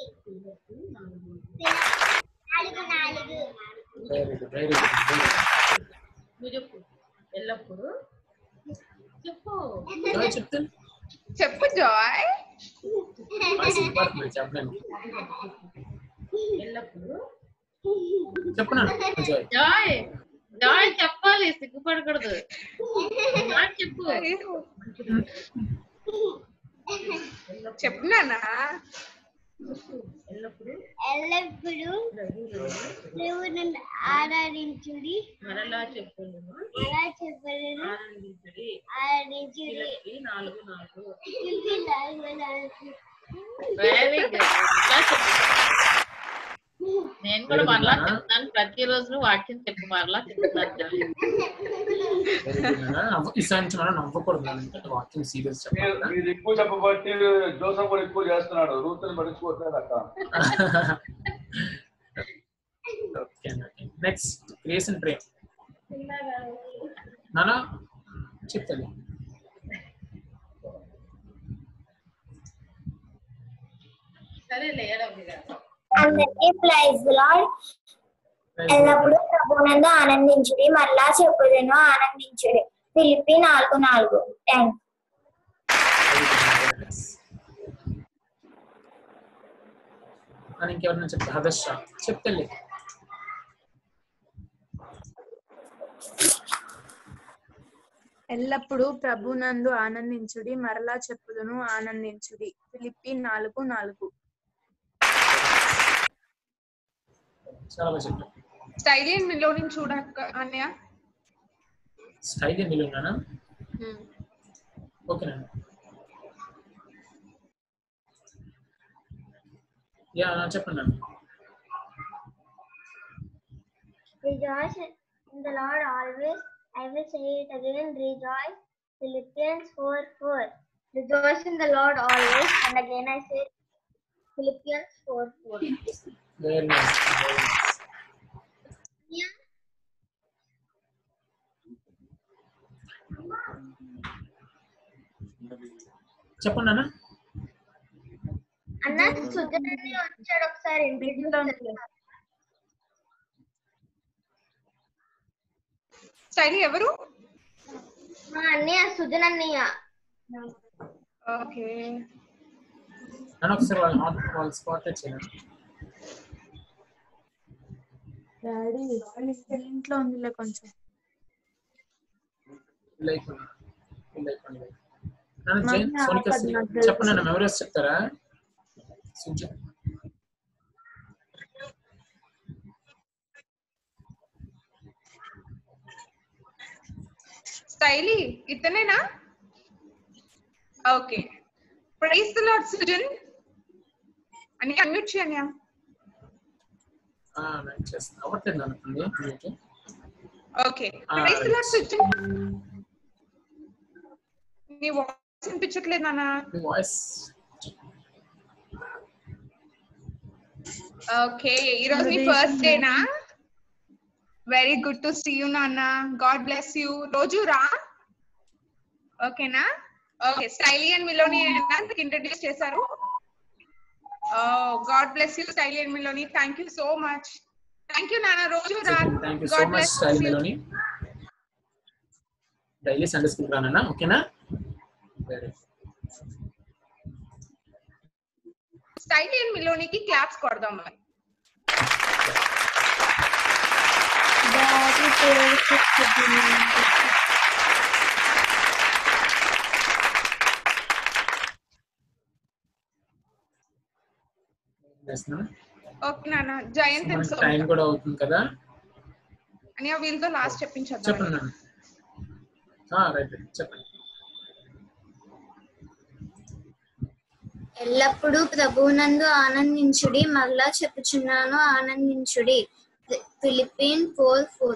నాలుగు నాలుగు. Very good, very good, very good. చెప్పు. ఎల్లప్పుడు చెప్పు. చెప్తా చెప్పు జాయ్. చెప్పండి. ఎల్లప్పుడు చెప్పు నాన్న. జాయ్ జాయ్ జాయ్ చెప్పాలి, సిగ్గుపడకూడదు. చెప్పు. చెప్పు నాన్న. ఎల్లప్పుడు ప్రభువును ఆరాధించుడి మరలా చెప్పుదును మరలా చెప్పుదును ఆనందించుడి. ఆనందించుడి. నాలుగు నాలుగు. నాలుగు నాలుగు. Very good. నేను కూడా మరలా చెప్తాను. ప్రతిరోజు వాక్యం చెప్పు. మరలా చెప్తున్నాను. ఈసారి నుంచి మనం నవ్వకూడదు. వాక్యం సీరియస్ చెప్పాలి. మీరు ఎక్కువ చెప్పబట్టి జోసఫ్ కూడా ఎక్కువ చేస్తున్నాడు. రూత్ని పట్టించుకోవట్లేదు అక్క. Next Grace and Prem. నానా చెప్తాను. సరేలే ఏడవది. అందరికీ ప్రైజ్ ది లార్డ్. ఎల్లప్పుడూ ప్రభువునందు ఆనందించుడి మరలా చెప్పుదును ఆనందించుడి. ఫిలిప్పి నాలుగు నాలుగు. థ్యాంక్ అని ఇంకెవరైనా చెప్తా. హదర్ష చెప్తలే. ఎల్లప్పుడూ ప్రభునందు ఆనందించుడి మరలా చెప్పుదును ఆనందించుడి. ఫిలిప్పి నాలుగు నాలుగు. చాలా బాగా చెప్పారు. స్టైలిన్ నిలో నుంచి చూడక్క అన్నయ్య. స్టైలిన్ నిలో ఉన్నానా? ఓకేనా? యా చెప్పండి. Rejoice in the Lord always. I will say it again. Rejoice. Philippians four four. Rejoice in the Lord always. And again I say Philippians four four. Very nice. Very nice. Yeah. చెప్పండి అన్న. అన్న సుజనని వచ్చాడు ఒకసారి ఇంటికి. Style ఎవరు? మా అన్నయ్య సుజన్ అన్నయ్య. ఓకే. అన్న ఒకసారి వాళ్ళ హాట్ వాళ్ళ స్పాట్ చేయండి. డాడీ ఇంట్లో ఉందిలే కొంచెం లైక్ లైక్ జైన్ సోనికా శ్రీ చెప్పండి అన్న మెమరీస్ చెప్తారా సుజన్ స్టైలీ ఇతనేనా okay praise the Lord Sujan అని అన్మ్యూట్ చేయండి ఆ నేను చేస్తాను అవట్లేదు అనుకోండి మీకు okay praise the Lord Sujan నీ వాయిస్ వినిపించట్లేదు నాన్న మీ వాయిస్ ఓకే ఈ రోజు నీ ఫస్ట్ డేనా very good to see you నాన్న గాడ్ బ్లెస్ యూ రోజు రా ఓకేనా okay Stylie and Miloni introduce చేశారు God bless you Stylie and Miloni thank you so much thank you నాన్న రోజు రా thank you so much Stylie Miloni daily Sunday school రానా ఓకేనా స్టైలీ అండ్ మిలోనికి క్లాప్స్ కొడదాం మరి ఓకే నాన్న జయంత్ టైం కూడా అవుతుంది కదా అని వీళ్ళతో లాస్ట్ చెప్పించొద్దాం చెప్పండి నాన్న రైట్ చెప్పండి ఎల్లప్పుడూ ప్రభువునందు ఆనందించుడి మరలా చెప్పుచున్నాను ఆనందించుడి ఫిలిప్పీన్ ఫోర్ ఫోర్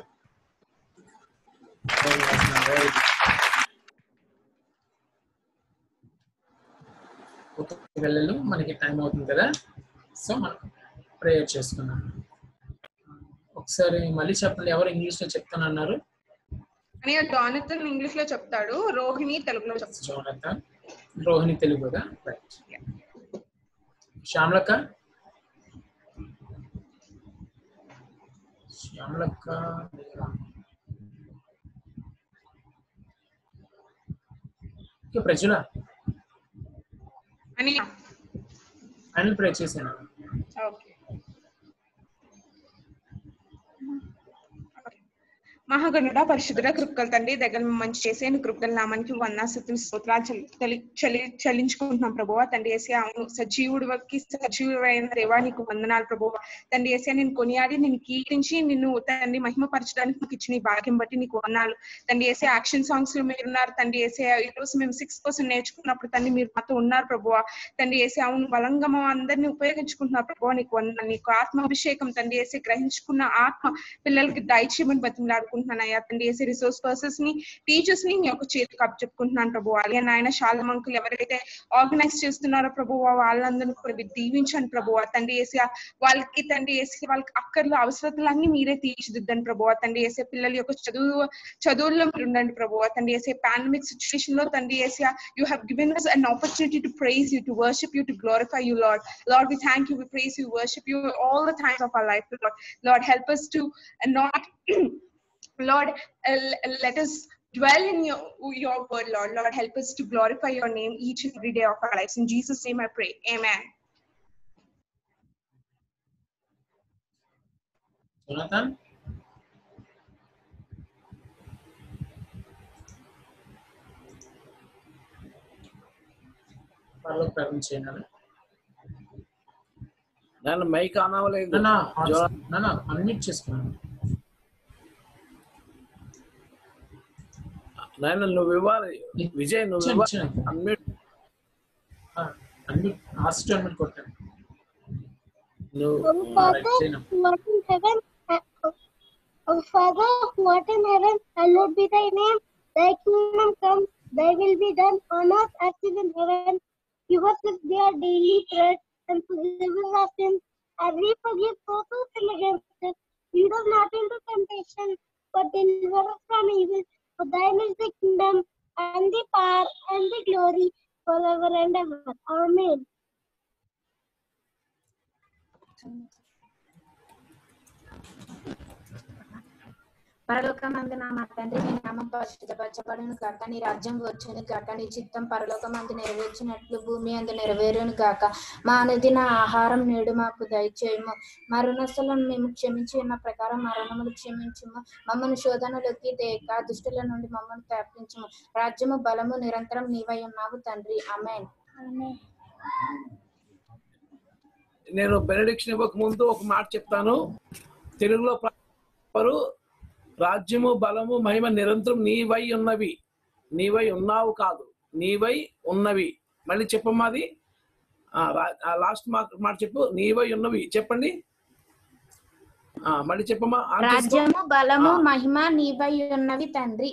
వెళ్ళలు మనకి టైం అవుతుంది కదా సో మనం ప్రేయర్ చేసుకున్నాం ఒకసారి మళ్ళీ చెప్పండి ఎవరు ఇంగ్లీష్ లో చెప్తానన్నారు అని జానథన్ ఇంగ్లీష్ లో చెప్తాడు రోహిణి తెలుగులో చెప్తాడు జానథన్ రోహిణి తెలుగుగా రైట్ శ్యామలక్క శ్యామలక్క ప్రజల అని ఫైనల్ ప్రే చేశాను ఓకే మహాగణుడ పరిశుద్ధుడ కృపగల తండ్రి దగ్గర మంచి చేసే కృపగల నామానికి వందనాస్తుతులు స్తోత్రాలు చెల్లి చెల్లించుకుంటున్నాం ప్రభువా తండ్రి ఏసయ్య అవును సజీవుడికి సజీవుడైన దేవా నీకు వందనాలు ప్రభువా తండ్రి ఏసయ్య నేను కొనియాడి నేను కీర్తించి నిన్ను తండ్రి మహిమపరచడానికి నాకు ఇచ్చిన ఈ భాగ్యం బట్టి నీకు వందనాలు తండ్రి ఏసయ్య యాక్షన్ సాంగ్స్ లో మీరున్నారు తండ్రి ఏసయ్య ఈ రోజు మేము సిక్స్ పర్సెంట్ నేర్చుకున్నప్పుడు తండ్రి మీరు మాతో ఉన్నారు ప్రభువా తండ్రి ఏసయ్య అవును బలంగా మా అందరినీ ఉపయోగించుకుంటున్నారు ప్రభువా నీకు వందనాలు నీకు ఆత్మాభిషేకం తండ్రి ఏసయ్య గ్రహించుకున్న ఆత్మ పిల్లలకి దయచేయమని బతిమలాడుకుంటున్నాను అయ్యా తండ్రి ఏసే రిసోర్స్ పర్సన్స్ ని టీచర్స్ ని నీ యొక్క చేతికి అప్ చెప్పుకుంటున్నాను ప్రభు అలాగే నాయన శాలం అంకులు ఎవరైతే ఆర్గనైజ్ చేస్తున్నారో ప్రభు వాళ్ళందరినీ కూడా దీవించండి ప్రభు తండ్రి ఏసే వాళ్ళకి తండ్రి ఏసే వాళ్ళకి అక్కర్లు అవసరతలన్నీ మీరే తీర్చిదిద్దండి ప్రభు తండ్రి ఏసే పిల్లల యొక్క చదువు చదువుల్లో మీరు ఉండండి ప్రభు తండ్రి ఏసే పాండమిక్ సిచ్యువేషన్ లో తండ్రి ఏసే you have given us an opportunity to praise you, to worship you, to glorify you, Lord. Lord, we thank you, we praise you, worship you all the times of our life, Lord. Lord, help us to not Lord, uh, let us dwell in your, your word, Lord. Lord, help us to glorify your name each and every day of our lives. In Jesus' name I pray. Amen. Jonathan? Follow parent channel. నేను mike on అవ్వలేదు నాన్న unmute చేసుకున్నాను నాయన నువ్వు ఇవ్వాలి విజయ్ నువ్వు ఇవ్వాలి unmute unmute last unmute కొట్టాను Our Father who art in heaven, our Father who art in heaven, hallowed be thy name. Thy kingdom come, thy will be done on earth as it is in heaven. Give us this day our daily bread, and forgive us our sins, as we forgive those who sin against us. Lead us not into temptation, but deliver us from evil. For thine is the kingdom, and the power, and the glory, forever and ever. Amen. పరలోకమందున మా తండ్రి నీ నామం పరిశుద్ధపరచబడును గాక, నీ రాజ్యం వచ్చును గాక, నీ చిత్తం పరలోకమందు నెరవేర్చినట్లు భూమి అందు నెరవేరును గాక. మా అనుదిన ఆహారం నేడు మాకు దయచేయము, మా రుణస్థులను మేము క్షమించి ఉన్న ప్రకారం మరణములు క్షమించుము, మమ్మల్ని శోధనలోకి తేక దుష్టుల నుండి మమ్మల్ని తప్పించుము. రాజ్యము బలము నిరంతరం నీవై ఉన్నావు తండ్రి. ఆమేన్. నేను బెనడిక్షన్ ఇవ్వక ముందు ఒక మాట చెప్తాను. తెలుగులో వారు రాజ్యము బలము మహిమ నిరంతరం నీవై ఉన్నవి. నీవై ఉన్నావు కాదు, నీవై ఉన్నవి. మళ్ళీ చెప్పమ్మా, అది లాస్ట్ మాట చెప్పు. నీవై ఉన్నవి చెప్పండి. మళ్ళీ చెప్పమ్మా. రాజ్యము బలము మహిమ నీవై ఉన్నవి తండ్రి.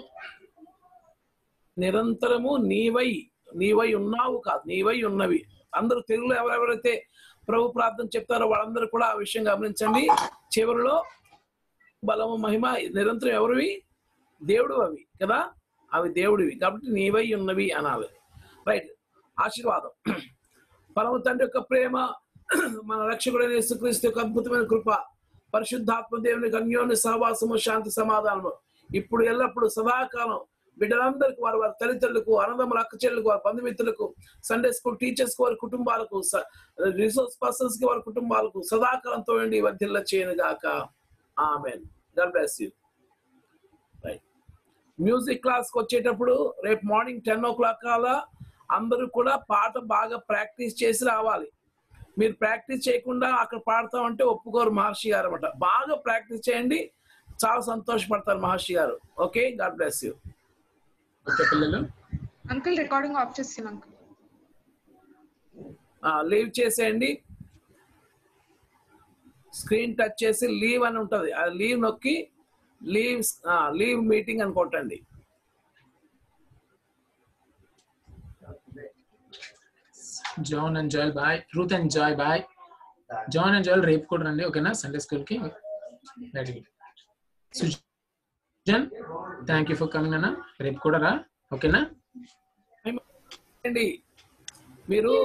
నిరంతరము నీవై, నీవై ఉన్నావు కాదు, నీవై ఉన్నవి. అందరూ తెలుగులో ఎవరెవరైతే ప్రభు ప్రార్థన చెప్తారో వాళ్ళందరూ కూడా ఆ విషయం గమనించండి. చివరిలో బలము మహిమ నిరంతరం ఎవరివి? దేవుడు అవి కదా, అవి దేవుడివి కాబట్టి నీవై ఉన్నవి అనాలి. రైట్. ఆశీర్వాదం. పరమ తండ్రి యొక్క ప్రేమ, మన రక్షకుడైన యేసుక్రీస్తు యొక్క అద్భుతమైన కృప, పరిశుద్ధాత్మ దేవునికి అన్యోన్య సహవాసము, శాంతి సమాధానము ఇప్పుడు ఎల్లప్పుడు సదాకాలం బిడ్డలందరికీ, వారి వారి తల్లిదండ్రులకు, అన్నదమ్ముల అక్క చెల్లెలకు, వారి బంధుమిత్రులకు, సండే స్కూల్ టీచర్స్ కి, వారి కుటుంబాలకు, రిసోర్స్ పర్సన్స్ కి, వారి కుటుంబాలకు సదాకాలంతో ఉండి వర్ధిల్ల చేయను గాక. ఆమేన్. God bless you. Right. Music class కి వచ్చేటప్పుడు రేపు మార్నింగ్ టెన్ ఓ క్లాక్ కాలా అందరూ కూడా పాట బాగా ప్రాక్టీస్ చేసి రావాలి. మీరు ప్రాక్టీస్ చేయకుండా అక్కడ పాడతామంటే ఒప్పుకోరు మహర్షి గారు అనమాట. బాగా ప్రాక్టీస్ చేయండి, చాలా సంతోషపడతారు మహర్షి గారు. Okay, God bless you. Okay పిల్లలు, అంకుల్ రికార్డింగ్ ఆఫ్ చేస్తాను అంకుల్. లీవ్ చేసేయండి. స్క్రీన్ టచ్ చేసి లీవ్ అని ఉంటుంది, ఆ లీవ్ నొక్కి లీవ్ లీవ్ మీటింగ్ అని కొట్టండి. John and Joel bye, Ruth and Joy bye. John and Joel రేపు కూడా రండి, ఓకేనా, సండే స్కూల్ కి. Very good. Sujan, thank you for coming అన్న, రేపు కూడా రా, ఓకేనా. మీరు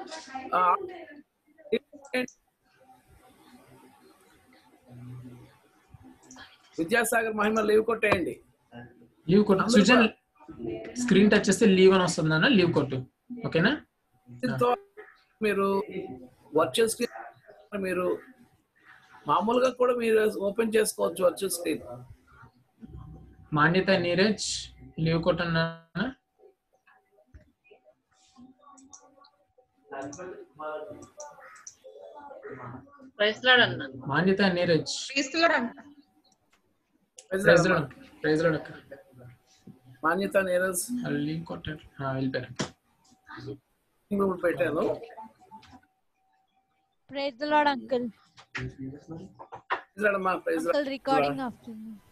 విద్యాసాగర్ మహిమ లీవ్ కొట్టేయండి. లీవ్ కొట్టు సుజన్, స్క్రీన్ టచ్ చేస్తే లీవ్ అని వస్తుంది అన్న, లీవ్ కొట్టు, ఓకేనా. మీరు వర్చువల్ స్క్రీన్ మీరు మామూలుగా కూడా మీరు ఓపెన్ చేసుకోవచ్చు virtual screen. Manyata Neeraj leave కొట్టన్నా. మాన్యత నీరజ్ మాన్యత నీరజ్ లీవ్ కొట్టారు, వెళ్ళిపోయారు. పెట్టాను. Praise the Lord uncle. Praise the Lord. Recording afternoon.